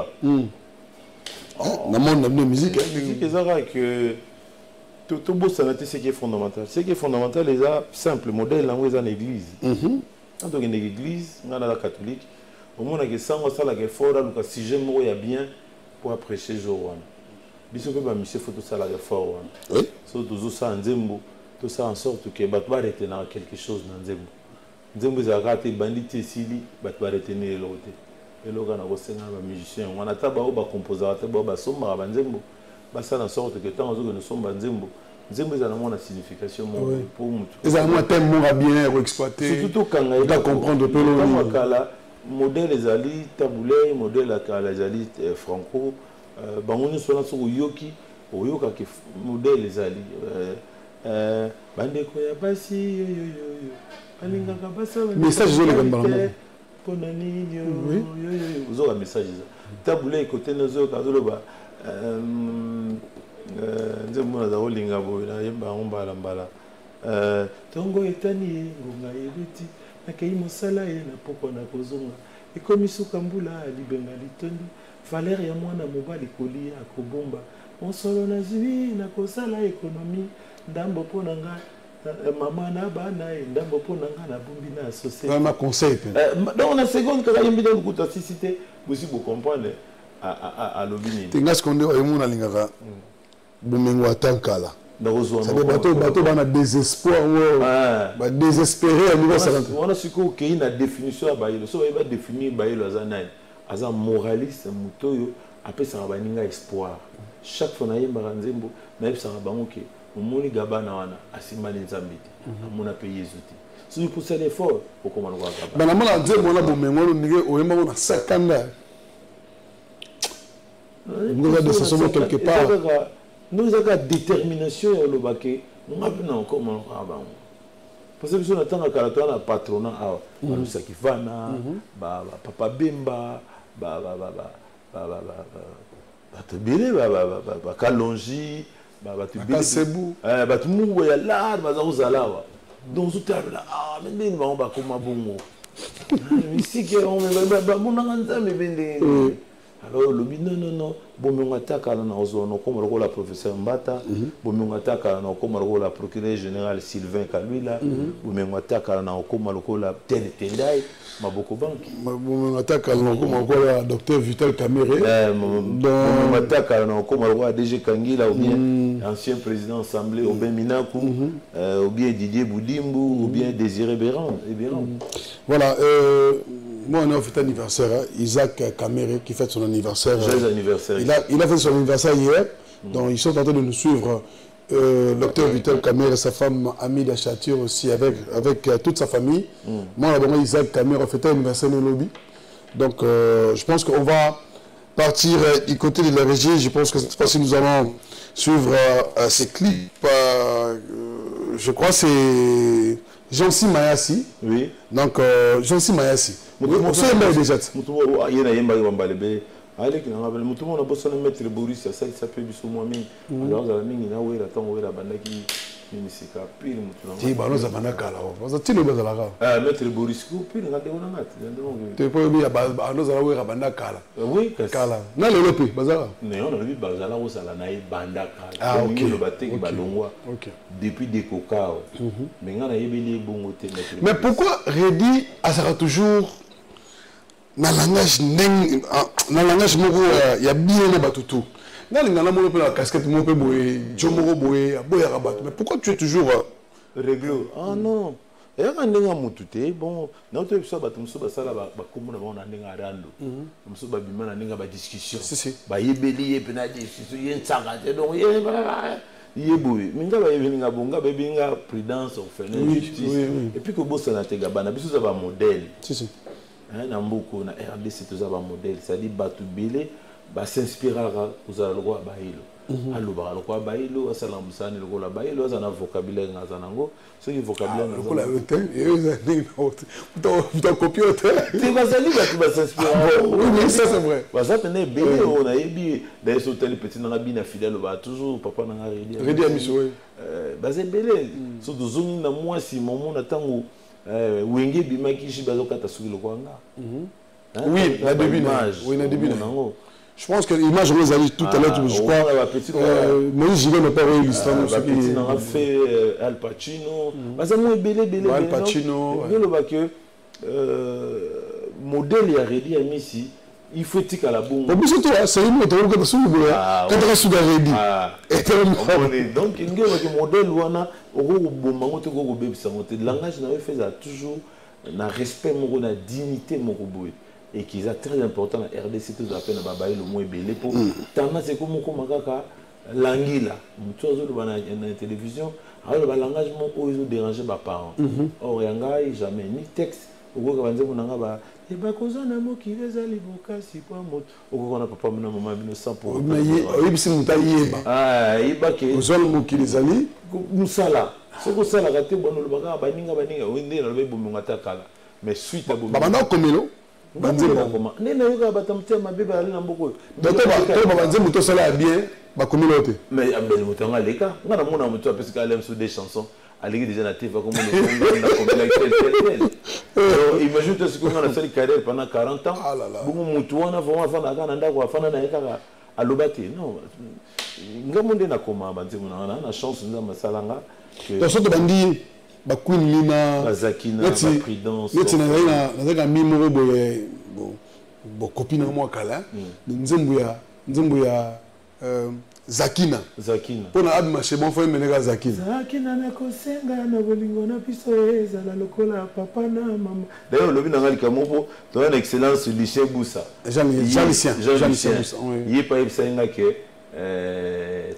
na monde na bino musique musique ezaka que tobosana te ce qui est fondamental ce qui est fondamental eza simple modèle nango eza na église quand tokende église nga na catholique omonaka sango asalaka effort aluka sujet moko ya bien pour apprécier jour wana biso mpe bamisie fo tosalaka effort wana so tozosala nzembo tosala en sorte que bato baretenaka quelque chose na nzembo nzembo ezalaka te ebandi te esili bato baretenir eloko te eloko na kosengana bamusicien wana ata bao bacomposaka te bao basombaka banzembo basala en sorte que ntango ozokende osomba nzembo nzembo ezala nango na signification moko po motu ezala mwa teme moko bien koexploite surtout tokanga ta comprendre pe ntango akala modèle ezali tabulei modèle akala ezali franco bango nyonso wana soki oyoki oyokaki modèle ezali bandeko ya basi yoyoyoyo balingaka message ezoleka mbalamo mpona nini ozoka message eza tabulei kote nazoyoka azoloba nzembo naza kolinga boye nayemba yango mbala mbala ntongo etani ye ngonga ebeti nakei mosala ye na pokwa na kozonga ekomi suka mbula libenga litondi valere ya mwana mobali kolia akobomba mosolo nazwi nakosala ekonomi ndambo mpo na nga mama na bana ye ndambo mpo na nga nabombi na associé ma conseil pe donc na seconde kaka yembi na lukuta sisi te bosi bocomprendre alobi nini te nga seconde oyemo nalingaka bomengo atankala bato bato bana désespoir badésespéré wana sikoyo okei na définition ya bayelo so bayeba définir bayelo aza nani aza moraliste moto oyo apesaka baninga espoir chaque fois nayembaka nzembo nayebisaka bango ke omoni gabana wana asimbani nzambe te amona mpe yezu te soki posala effort okoma lokola gabana banamona nzembo wana bomengo wana ndenge oyembako na sakanda ngoza desasomo quelque part nous avons la détermination et le baquet nous avons encore mon avant parce que nous avons la la patronat nous ça qui va na papa bemba ba ba ba ba ba ba ba te bile ba ba ba kalonji ba ba te bile sebu eh ba tu mu ya la ba za uzalawa donc tout à là ah mais ndeni ba ba koma bongo ici que on ba ba mon nganza me bende alors le non non non bomengo atakala na ozono comme le la professeur Mbata bomengo atakala na comme le la procureur général Sylvain Kalwila bomengo atakala na comme le la Tene Tendai maboko banki bomengo atakala na comme le docteur Vital Kamere bomengo atakala na comme le D G Kangila ou bien ancien président assemblée ou bien Minaku ou bien Didier Boudimbu ou bien Désiré Béran et Béran voilà euh moi, on a fait un anniversaire, hein? Isaac Kamere qui fête son anniversaire. Joyeux anniversaire. Il a, il a fait son anniversaire hier, mm. donc ils sont en train de nous suivre. Euh, docteur Vital Kamere et sa femme Amida Chatir aussi, avec, avec euh, toute sa famille. Mm. Moi, là, Isaac Kamere a fait un anniversaire au lobby. Donc, euh, je pense qu'on va partir euh, du côté de la régie. Je pense que cette fois-ci, nous allons suivre euh, ces clips. Euh, je crois que c'est Jean-Si Mayassi. Oui. Donc, euh, Jean-Si Mayassi. On sait bien déjà. Il y a un peu avec le mouton, on a besoin de mettre le Boris, ça s'appelle du Soumami. Alors, la mine, il y a un peu de bandaki, Minisika, pile, mouton. Tu vas nous amener à Kala. Vous êtes le bas à la gare. Ah, mettre le Boris, pile, on a des honnêtes. Tu peux dire à nous à la banda Kala. Oui, Kala. Non, le lopi, bazar. Non, on a vu Bazala au Salanaï, Banda Kala. Ah, ok. Le bateau, Balongwa. Depuis des cocao. Mais on a eu bon hôtel. Mais pourquoi Reddy sera toujours. Na langage neng na langage moko ya bien na batutu na lingana mo pe la casquette mo pe boye jomoro boye boya rabat mais pourquoi tu es toujours réglo ah non et quand ndenga mutute bon na to biso batu muso basala ba komona ba na ndenga rando muso ba bimana ndenga ba discussion ba yebeli ye pena discussion ye ntsanga te donc ye ba ye boye minga ba yebelinga bonga ba binga prudence au fait justice et puis ko bossa na tega bana biso za ba modèle si si na mboko na R D C toza ba modèle c'est-à-dire batu belé bah s'inspirera aux allois bailo allo ba allo bailo asala musani loko la bailo azana vocabulaire ngazanango ce qui vocabulaire loko la hotel et eux ani tu copier hotel tu vas aller tu vas s'inspirer oui mais ça c'est vrai bah ça tenait bébé on a yebi dans ce hôtel petit na bina fidèle ba toujours papa na redi redi amiso oui euh bah c'est belé surtout zoni na moi si maman na tango euh wenge bimaki shi bazokata suki loko anga oui la début oui la début je pense que l'image vous avez tout à l'heure, je crois. Moi, je vais ne pas voir l'histoire. On a fait Al Pacino. C'est moi belé belé. Al Pacino. Que modèle y a rédi à ici. Il faut tic à la bombe. Mais surtout, c'est une autre chose que tu as quand tu as soudain rédi. Donc, il y a un modèle où on a au bon moment tu go bébé ça monter. Le langage n'avait fait toujours un respect, une dignité, mon robot. Et qui est très important la R D C tout à fait na babaye le moins belé pour tana c'est comme comme kaka langila mutu azo ba na télévision alors le langage mon ozo déranger ba parents or yanga jamais ni texte oko ka banze munanga ba e ba koza na mo ki leza liboka si kwa moto oko na papa na maman bino cent pour mais oyebisi muta yeba ah yeba ke ozol mo ki lezali musala c'est ko sala ka te bono le baka ba ninga ba ninga wende na le bomo ngata kala mais suite à bomo ba banda komelo banzema nena yoka batamtema bebe ali na mboko bato ba banzema to sala bien ba communauté mais abel mutanga leka ngana mona mutu apesika alem sur des chansons aliki déjà na T V comme on a comme la tel tel tel imagine toi ce qu'on a fait carrière pendant quarante ans bongo mutu wana vraiment fana kana ndako afana na yeka alobati non ngamonde na koma banzema na na chance nza masalanga to soto bandi ba Queen Lina Bazakina ba Prudence neti na na nazaka mimo bo bo bo copine moi kala nzembu ya nzembu ya Zakina Zakina pona ad marché bon foi meneka Zakina Zakina na kosenga na bolingo na biso eza la lokola papa na mama d'ailleurs lobi na ngali kamopo to une excellence lycée Boussa Jean Lucien Jean Lucien il est pas ibsenga que euh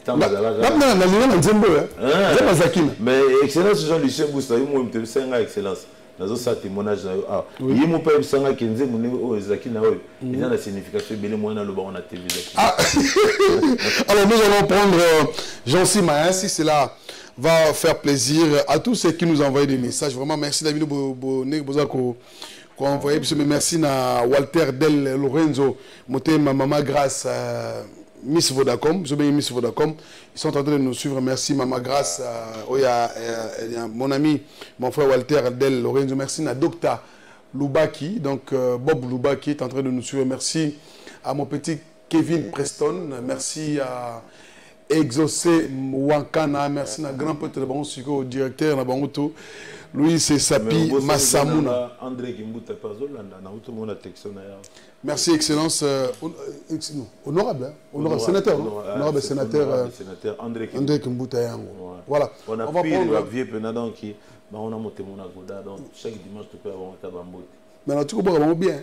mais excellence Jean Lucien Boussa il m'a dit c'est une excellence dans ce témoignage ah il m'a pas ibsenga que nze muni o Zakina o il a la signification belé moi na le ba on a T V alors nous allons prendre Jean-Si Maïs si cela va faire plaisir à tous ceux qui nous envoient des messages vraiment merci David Boné Bozako qu'on envoyé merci na Walter Del Lorenzo motema Mama Grâce Miss Vodacom, je bien Miss Vodacom, ils sont en train de nous suivre. Merci Maman Grâce, euh, oh, y a, euh, y a mon ami, mon frère Walter Del Lorenzo, merci à Docteur Loubaki, donc euh, Bob Loubaki est en train de nous suivre. Merci à mon petit Kevin Preston, merci à Exaucé Wankana, merci à grand pote de Bango au directeur de Bangoto. Louis c'est Sapi Massamuna. André Kimbuta Pazola, na auto mona texona. Merci Excellence euh, euh, honorable hein? Honorable sénateur honorable, honorable sénateur euh, sénateur André André Kimbuta Yango. Voilà. On a on va prendre vieux pendant qui bah on a monté mon agoda donc chaque dimanche tu peux avoir un tabambo. Mais tu comprends vraiment bien.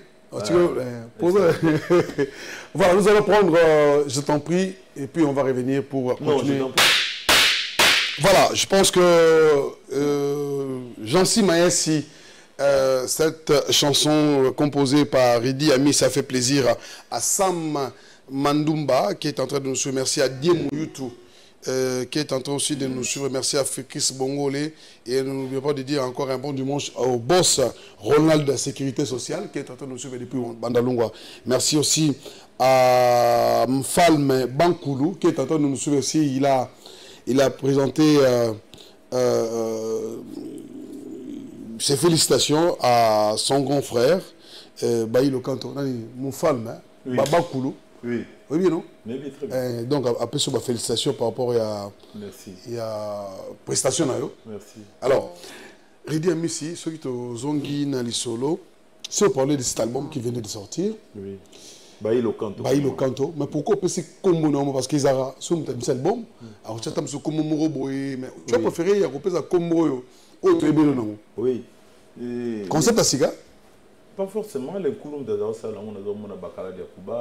Voilà, nous allons prendre euh, je t'en prie et puis on va revenir pour continuer. Non, je t'en prie. Voilà, je pense que euh, Jean-Si Maïs, euh, cette chanson composée par Ridi Ami, ça fait plaisir à, à Sam Mandumba qui est en train de nous suivre. Merci à Diemou Youtou euh, qui est en train aussi de nous suivre. Merci à Fikris Bongolé. Et n'oublions pas de dire encore un bon dimanche au boss Ronald de la Sécurité Sociale qui est en train de nous suivre depuis Bandalungwa. Merci aussi à Mfalme Bankoulou qui est en train de nous suivre aussi. Il a Il a présenté euh, euh, ses félicitations à son grand frère, euh, Baïlo Kanto, mon femme, hein, oui. Baba Koulou. Oui. Oui, bien, non? Oui, très bien. Euh, donc, après ça, félicitations par rapport à la prestation. Merci. Alors, Ridi Amissi, ceux qui sont Zongi Nalisolo, si on parlait de cet album qui venait de sortir, oui. Baïlo Kanto. Baïlo Kanto. Mais pourquoi on c'est comme parce qu'ils ont un album. Alors tu as un comme mais tu as préféré il y a un comme autre non. Oui. Concept à Siga? Pas forcément les coulons de la salle on a dans mon Bakala de Kuba.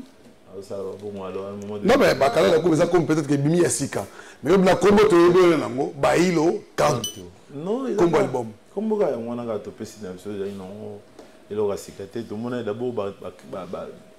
Non mais Bakala de Kuba ça comme peut-être que Bimi Asika. Mais même la combo tu es non Baïlo Kanto. Non, comme album. Comme on a on a topé si dans ce non. Il aura cicaté tout le monde d'abord bah bah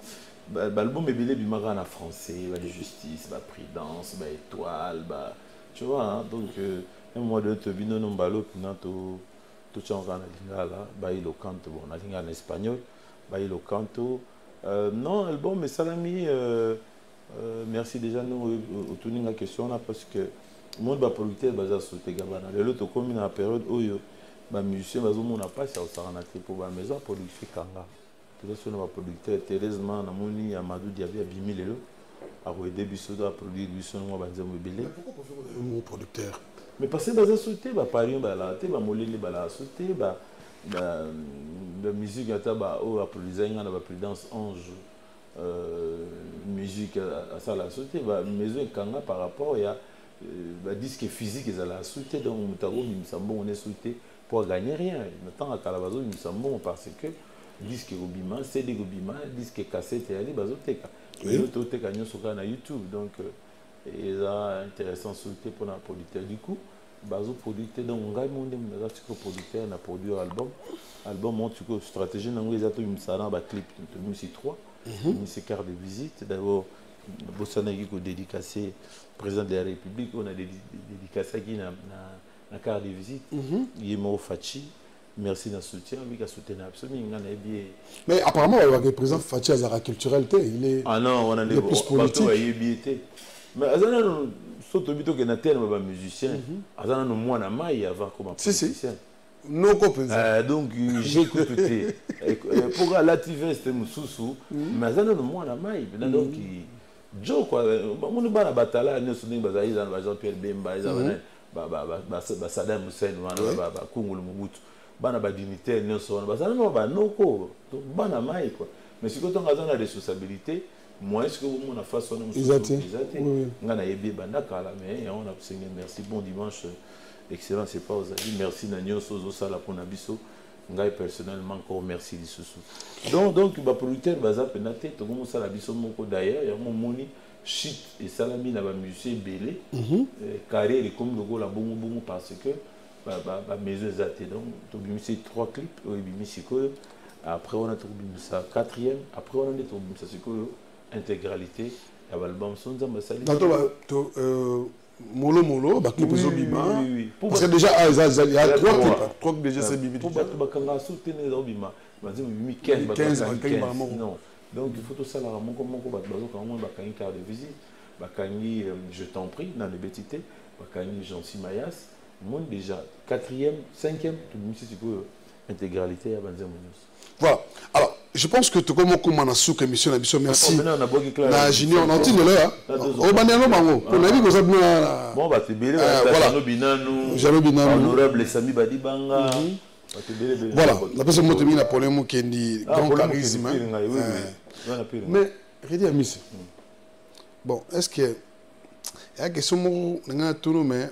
l'album est belé bimara en français, bah de justice, bah prudence, bah étoile, bah tu vois hein, donc un mois de te bino non balo pinato tout ça en lingala, bah il canto bon na lingala en espagnol, bah il canto non album mais salami merci déjà nous autour la question là parce que monde va producteur baza sauter gabana le l'autre comme une période où bah musicien bazo mon a pas ça ça en a pour ba maison production kanga peut-être sur producteur Thérèse Man amoni Amadou Diaby abimi lelo a aider biso à produire biso mo banza mobile pourquoi mon producteur mais parce que baza sauter ba pari ba la te ba molele ba la sauter ba ba de musique ata ba o a produire ngana ba prudence ange euh musique à ça la sauter ba maison kanga par rapport ya ba disque physique ils la sauter donc mutago mimsambo on est sauter pour gagner rien maintenant à Calabazo mimsambo parce que disque Gobima, C D Gobima, disque cassette et ali bazoteka. Et l'autre teka nyoso na YouTube donc et ça intéressant sauter pour un producteur du coup bazo producteur donc ngai monde me tiko producteur na produire album album montre que stratégie nango ezato imsana ba clip de musique trois musique carte de visite d'abord bossana qui ko dédicacé président de la République on a dédicacé qui na na carte de visite Yemo Fachi. Merci de soutien, oui, de soutenir absolument. Mais apparemment, le président Fachi Azara culturel, il est, ah non, on a des plus politique. Mais Azana, surtout que nous sommes musiciens, Azana, nous sommes en maille avant comme musicien. Non, euh, donc, j'ai écouté. Pour la T V, c'était Moussoussou, mais Azana, nous sommes en maille. Donc, Joe, quoi, on est dans bataille, nous sommes dans Jean-Pierre Bemba, Saddam Hussein, Kungulu Mobutu. Bana ba dignitaire nyonso wana bazana no ba noko to bana mai quoi mais si quand on a la responsabilité moi est-ce que vous mon face on exacté ngana yebi banda kala mais on a signé merci bon dimanche excellent c'est pas aux amis merci na nyonso zo sala pour na biso ngai personnellement encore merci lisusu donc donc ba producteur baza penate to mo sala biso moko d'ailleurs ya mo moni shit et salami na ba musicien belé carré comme logo la bongo bongo parce que ma maison est donc tu trois clips après on a trouvé ça quatrième après on a trouvé ça c'est intégralité à l'album sonza masali donc molo molo ba clip zo bima parce que déjà il y a trois clips trois déjà c'est bibi pour battre bakanga soutenir zo bima bazi bimi quinze quinze non donc il faut tout ça là mon comment ko battre bazo quand on bakangi carte de visite bakangi je t'en prie dans les bêtités bakangi Jean-Si Mayas moi déjà quatrième, cinquième, tout le monde c'est intégralité à Banzé Mounios. Voilà. Alors, je pense que tout comme on a sous émission la mission merci. Na junior on entend là. Au banano bango. On a vu que ça bien. Bon bah c'est bien voilà. Binanu. Jalo Binanu. Honorable Sami Badibanga. Voilà, la personne m'a mis la polémique qui dit grand charisme. Mais Redi Amis. Bon, est-ce que il y a question mo nga tout mais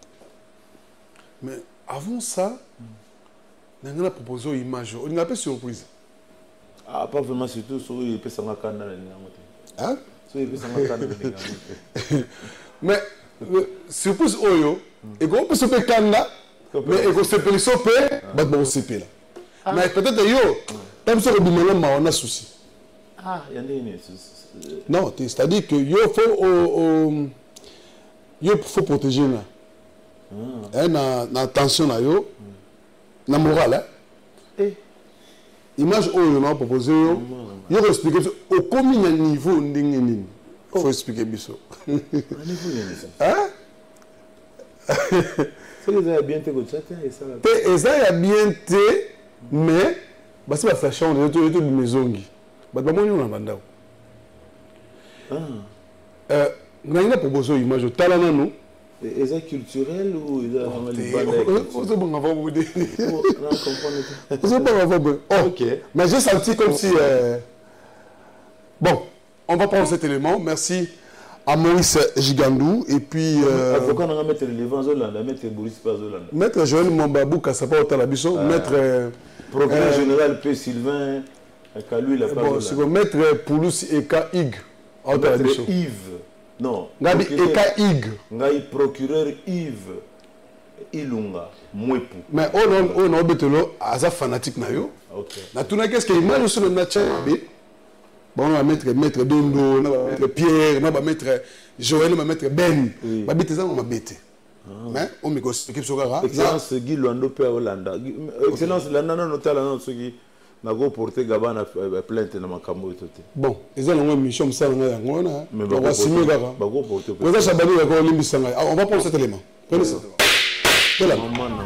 mais avant ça, on a proposé une image. On a pas surprise. Ah, pas vraiment, surtout sur les personnes qui ont hein? Sur les personnes qui ont mais, surprise, Oyo, et qu'on peut se faire Kanda, mais qu'on se fait sope, bah bon, c'est là. Mais peut-être yo, comme ça, on a souci. Ah, il y en a une souci. Non, c'est-à-dire que yo faut, yo faut protéger là. Ah. na na tension na yo na morale eh image oyo na proposer yo yo ko expliquer au combien de niveau ndenge nini faut expliquer biso niveau hein c'est les bien te ko tata et ça te et ça ya bien te mais basi ba fashion de tout tout maisongi ba ba moni na bandao ah euh na ina proposer image tala nanu. Est-ce culturel ou est-ce ok. Mais j'ai senti comme si... Euh... Bon, on va prendre cet élément. Merci à Maurice Gigandou. Et puis... Euh... Avocat, on va mettre le Lévan Zolanda, mettre Boris Pazolanda. Maître Joël Mambabou, Kassapa Otalabiso. Maître... Euh... Procureur euh... général P. Sylvain Kalou, la Bon, c'est bon. Maître Poulous Eka Ig. Maître Yves. Non. Ngabi Eka Ig. Ngabi procureur Yves Ilunga Mwepu. Mais on on on betelo asa fanatique na yo. OK. Na tuna qu'est-ce que image sur le match B. on va mettre maître Dondo, on va mettre Pierre, on va mettre Joël, on va mettre Ben. On va mettre ça, on va mettre. Mais on me gosse, équipe Sogara. Excellence Guy Luando Père Hollanda. Excellence Landa non hôtel non ce qui n'a go porter Gabana plainte dans ma camo et tout. Bon, ils ont une mission ça on a on a. Mais on va signer Gaba. Ba go porter. On va Chabani ko limbi sanga. On va prendre cet élément. Prenez ça. Voilà.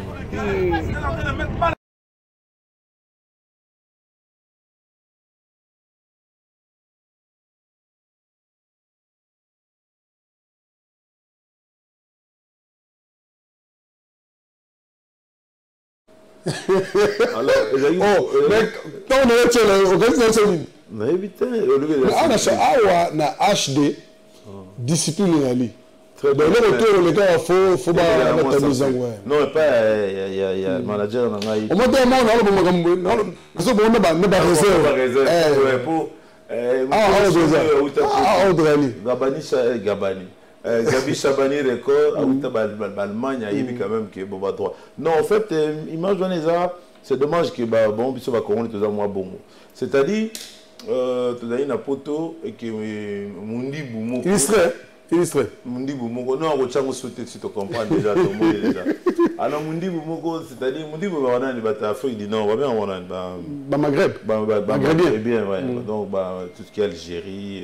Alors, oh, mais quand on est sur le organisation, mais putain, on a na H D discipline ali. Très bien. Le retour les gars faut faut pas mettre mise en ouais. Non, pas il y a il y a manager na ngai. On m'a dit moi on a magambo. Non, parce que on a ba ba réserve. Eh pour eh ah ah Audrali. Gabani Gabani. Gabi Chabani record à Allemagne a eu quand même que bon va droit. Non en fait image Vanessa c'est dommage que bah bon puis ça va couronner tout ça moi bon. C'est-à-dire euh tout d'ailleurs na poto et que Mundi Boumoko illustré illustré Mundi Boumoko non on tient au sauter si tu comprends déjà tout le monde déjà. Alors Mundi Boumoko c'est-à-dire Mundi Boumoko on a une bataille Afrique du Nord va bien on a bah Maghreb bah Maghrébien bien ouais donc bah tout ce qui est Algérie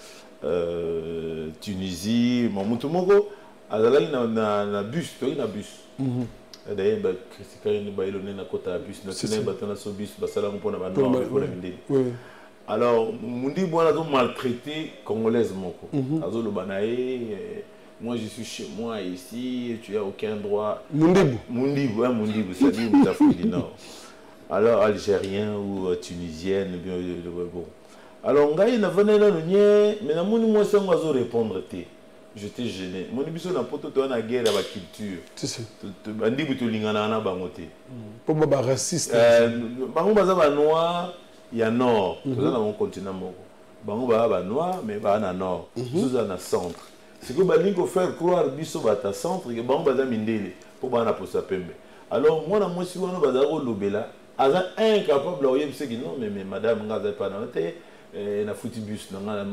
Euh, Tunisie, Mamoutou Mogo, Azalai na na na bus, toi na bus. D'ailleurs, bah c'est quand même bah il on est na côté bus, na tene batana so bus, bah ça là on peut na ba noir pour la minde. Alors, Mundi bon a maltraité congolaise moko. Azo le banaé, moi je suis chez moi ici, tu as aucun droit. Mundi Mundi ouais Mundi, ça dit d'Afrique du Nord. Alors algérien ou tunisienne bien bon. Alors, ngai na vana na nonye, mais na moni moi ça ngazo répondre té. J'étais gêné. Moni biso na poto to na guerre ba culture. C'est ça. Bandi butu lingana na bango té. Pour ba raciste. Euh bango baza ba noir, il y a nord. Tout ça dans mon continent moko. Bango ba ba noir mais ba na nord. Tout ça na centre. C'est que bandi ko faire croire biso ba ta centre que bango baza mindele pour ba na posa pembe. Alors moi na moi si wana baza ko lobela, aza incapable de dire que non mais madame ngaza pas na té. Et na footibus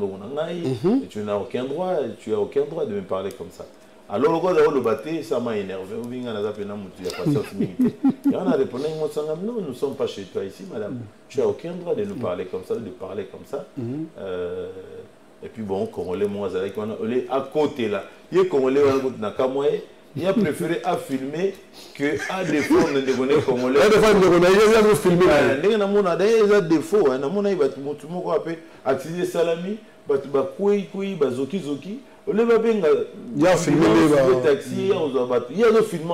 tu n'as aucun droit, tu as aucun droit de me parler comme ça. Alors le le batté, ça m'a énervé. Et on a répondu, non, nous ne sommes pas chez toi ici, madame. Tu as aucun droit de nous parler comme ça, de parler comme ça. Euh, et puis bon, Congolais, moi, on est à côté là. Il y a Congolais, il a préféré à filmer que à défendre les Congolais. Il a filmé. Il y a des défauts. Il y a des défauts. Accident salami, bakoué, coué, bazoki, zoki. Il y a filmé les taxis. Il y a des films.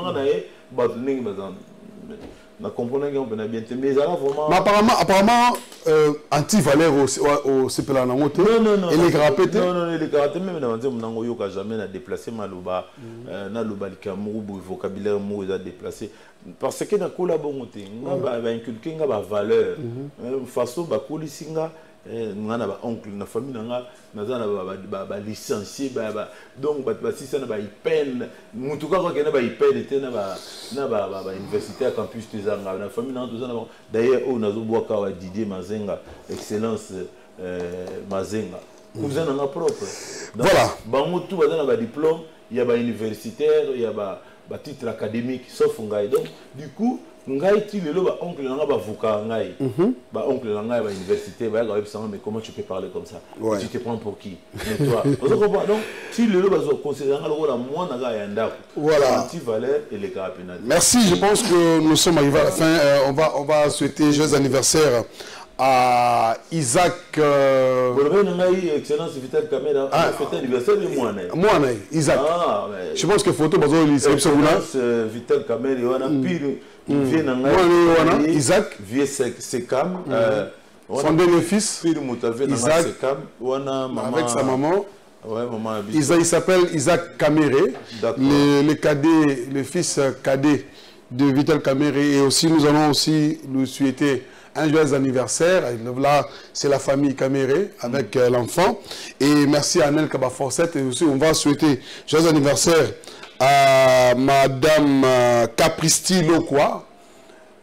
Na comprendre qu'on peut bien mais ça vraiment apparemment apparemment euh, anti-valeur au au cpla na moto non non non et les grappetés non non les grappetés même na nzembo nango yoka jamais na déplacer maloba na loba likamu vocabulaire mo za déplacer parce que na kola bongote ngaba ba inculquer ngaba valeur façon ba kolisinga ngana ba oncle na famille nga naza na ba ba licencié ba donc ba ba si ça na ba peine mutuka ko kena ba peine te na ba na ba ba université à campus tezanga na famille na tozana d'ailleurs on nazo boka wa Didier Mazenga excellence Mazenga cousin na propre voilà bango tout bazana ba diplôme il y a ba universitaire il y a ba ba titre académique sauf ngai donc du coup ngai ti lelo ba oncle nanga ba vuka ngai ba oncle nanga ba université ba ga mais comment tu peux parler comme ça ouais. Tu te prends pour qui mais toi vous comprenez donc ti lelo ba considérer nga lokola mwana ga ya ndako voilà anti valeur et les cas pénal. Merci, je pense que nous sommes arrivés à la fin. Euh, on va on va souhaiter joyeux anniversaire à Isaac euh... excellence Vital Kamera ah, fête anniversaire de moi moi Isaac ah, mais... je pense que photo bazo excellence Vital Kamera wana pire vient nanga Isaac vieux Sekam son dernier fils Isaac avec sa maman. Ouais, maman Isaac, il s'appelle Isaac Kamere, le, le cadet, le fils cadet de Vital Kamere. Et aussi, nous allons aussi lui souhaiter un joyeux anniversaire. Là, c'est la famille Kamere avec mm. l'enfant. Et merci à Nel Kaba-Forsett. Et aussi, on va souhaiter joyeux anniversaire à Madame Capristi Lokwa.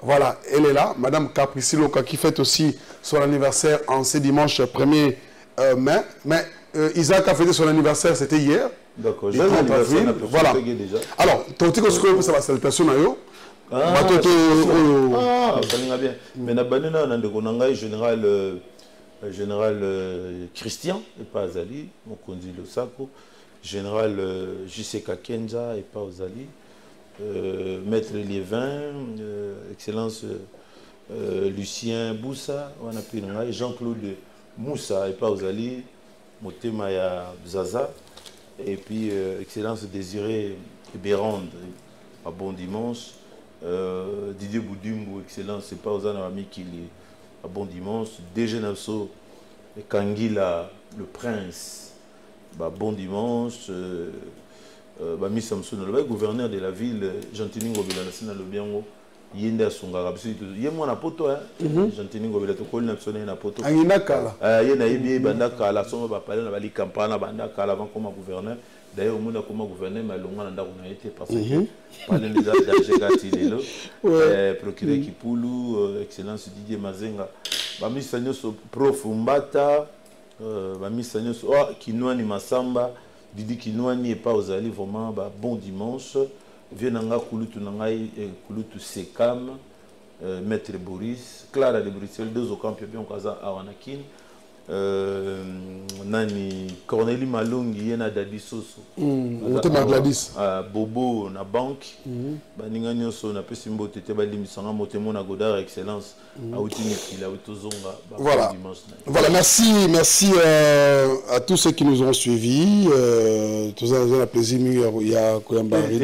Voilà, elle est là, Madame Capriciloka, qui fête aussi son anniversaire en ce dimanche premier euh, mai. Mais euh, Isaac a fêté son anniversaire, c'était hier. D'accord, j'ai avril. Voilà. Alors, tu as dit que c'est la salutation. Ah, ça va bien. Mais na banana na ndeko nanga général euh, général euh, Christian et pas Azali, mon conduit le Sako, général euh, J C Kakenza et pas Azali, euh, maître Liévin, euh, excellence euh, Lucien Boussa, on appelle Jean-Claude Moussa et pas Azali, Motema ya Zaza et puis euh, excellence Désiré Bérande, à bon dimanche. Euh, Didier Boudimbo, excellence, c'est pas aux amis qui est à bon dimanche. Dégenasso, Kangila, le prince, bah, bon dimanche. Euh, euh, bah, Miss Samson, le gouverneur de la ville, Gentini Ngobila, le bien haut. Yenda Songa, il y a mon poto, Gentini Ngobila, tu connais l'absonné na poto. Aïnaka. Il y a Naïbi, Bandaka, la somme va parler, la campagne, Bandaka, avant comme gouverneur. D'ailleurs, au monde comme gouverneur, mais l'on a été parce que parler des d'Alger procureur Kipulu, excellence Didier Mazenga, Bami Sanyoso prof Mbata, Bami Sanyoso Kinouani Massamba, Didi Kinouani et pas aux alliés, vraiment bon dimanche. Vienanga Kulutu Nangai et Kulutu Sekam, Maître Boris, Clara de Bruxelles, deux au camp bien Kaza Awanakin. Euh, nani Cornélie Malongi yena dadi soso mm, Gladys uh, Bobo na banque mm. Baninga nyoso na pesi mbote te balimisanga motemo na Godard excellence mm. Auti Nikila Autozonga. Voilà, voilà, merci, merci euh, à tous ceux qui nous ont suivis. Euh, tous un un plaisir, il y a Koyambari.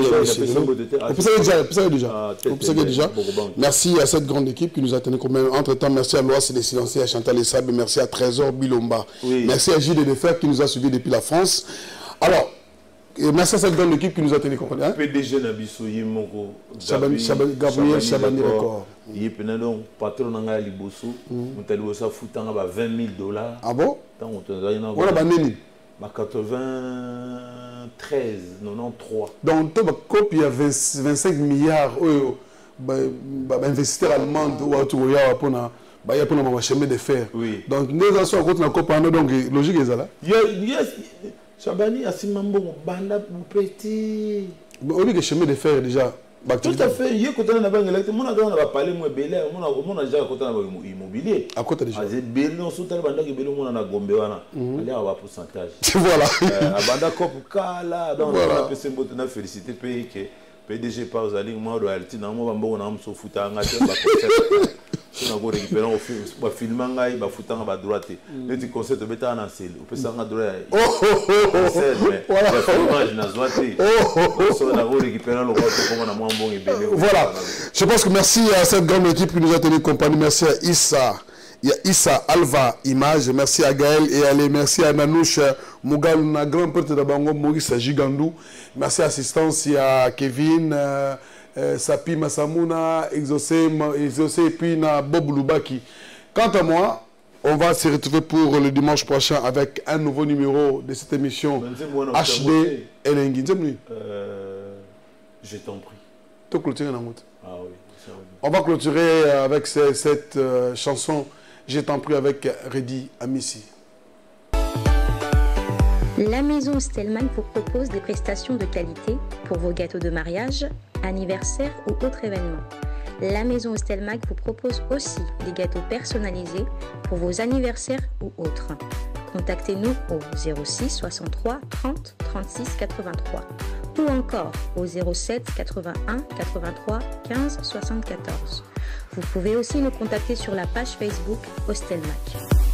déjà. Merci à cette grande équipe qui nous a tenu comme entre temps. Merci à Loas et les silencieux, à Chantal Essab, merci à Trésor Bilomba. Oui. Merci à Gilles de Fer qui nous a suivis depuis la France. Alors, et merci à cette grande équipe qui nous a tenu compagnie. Hein? P D G Nabiso Yemoko, Gabriel Chabani Record. Il est donc patron de Liboso. On t'a dit que ça fout vingt mille dollars. Ah bon? On a banni quatre-vingt-treize, quatre-vingt-treize. Donc, il y a vingt-cinq milliards d'investisseurs allemands qui il y a un chemin de fer. Oui. Donc, nous avons un côté de donc logique est là. Yes. Chabani a simambo banda petit. On dit que chemin de fer déjà. Tout à fait. Il y a côté na banque électrique. Mon agent va parler moi belé. Mon mon agent côté na immobilier. À côté déjà. Azé belé on sous tel banda que belé mon na gombe wana. Allez avoir pourcentage. Voilà. A banda cop kala donc on a fait mbote na féliciter pays que P D G pas aux alliés moi royalty na moi bambo na mso futa ngati ba concept. On a récupéré au film, on filme un gars, il va foutre à droite. Le petit concept de bêta en scène, on peut s'en droite. Oh oh oh oh. Voilà. Je pense que merci à cette grande équipe qui nous a tenu compagnie. Merci à Issa. Il y a Issa Alva Image. Merci à Gaël et allez. Merci à Nanouche Mougal, na grand porte de Bango, Maurice Gigandou. Merci à l'assistance. Il y a Kevin. Euh, Euh, Sapi Massamuna, Exaucé, Exaucé et puis na Bob Loubaki. Quant à moi, on va se retrouver pour le dimanche prochain avec un nouveau numéro de cette émission H D Elengi. Euh, je t'en prie. Tu clôturer la route. Ah oui. On va clôturer avec cette, cette euh, chanson Je t'en prie avec Reddy Amissi. La maison Stelman vous propose des prestations de qualité pour vos gâteaux de mariage, anniversaire ou autres événements. La maison Stelmac vous propose aussi des gâteaux personnalisés pour vos anniversaires ou autres. Contactez-nous au zéro six soixante-trois trente trente-six quatre-vingt-trois ou encore au zéro sept quatre-vingt-un quatre-vingt-trois quinze soixante-quatorze. Vous pouvez aussi nous contacter sur la page Facebook Hostelmac.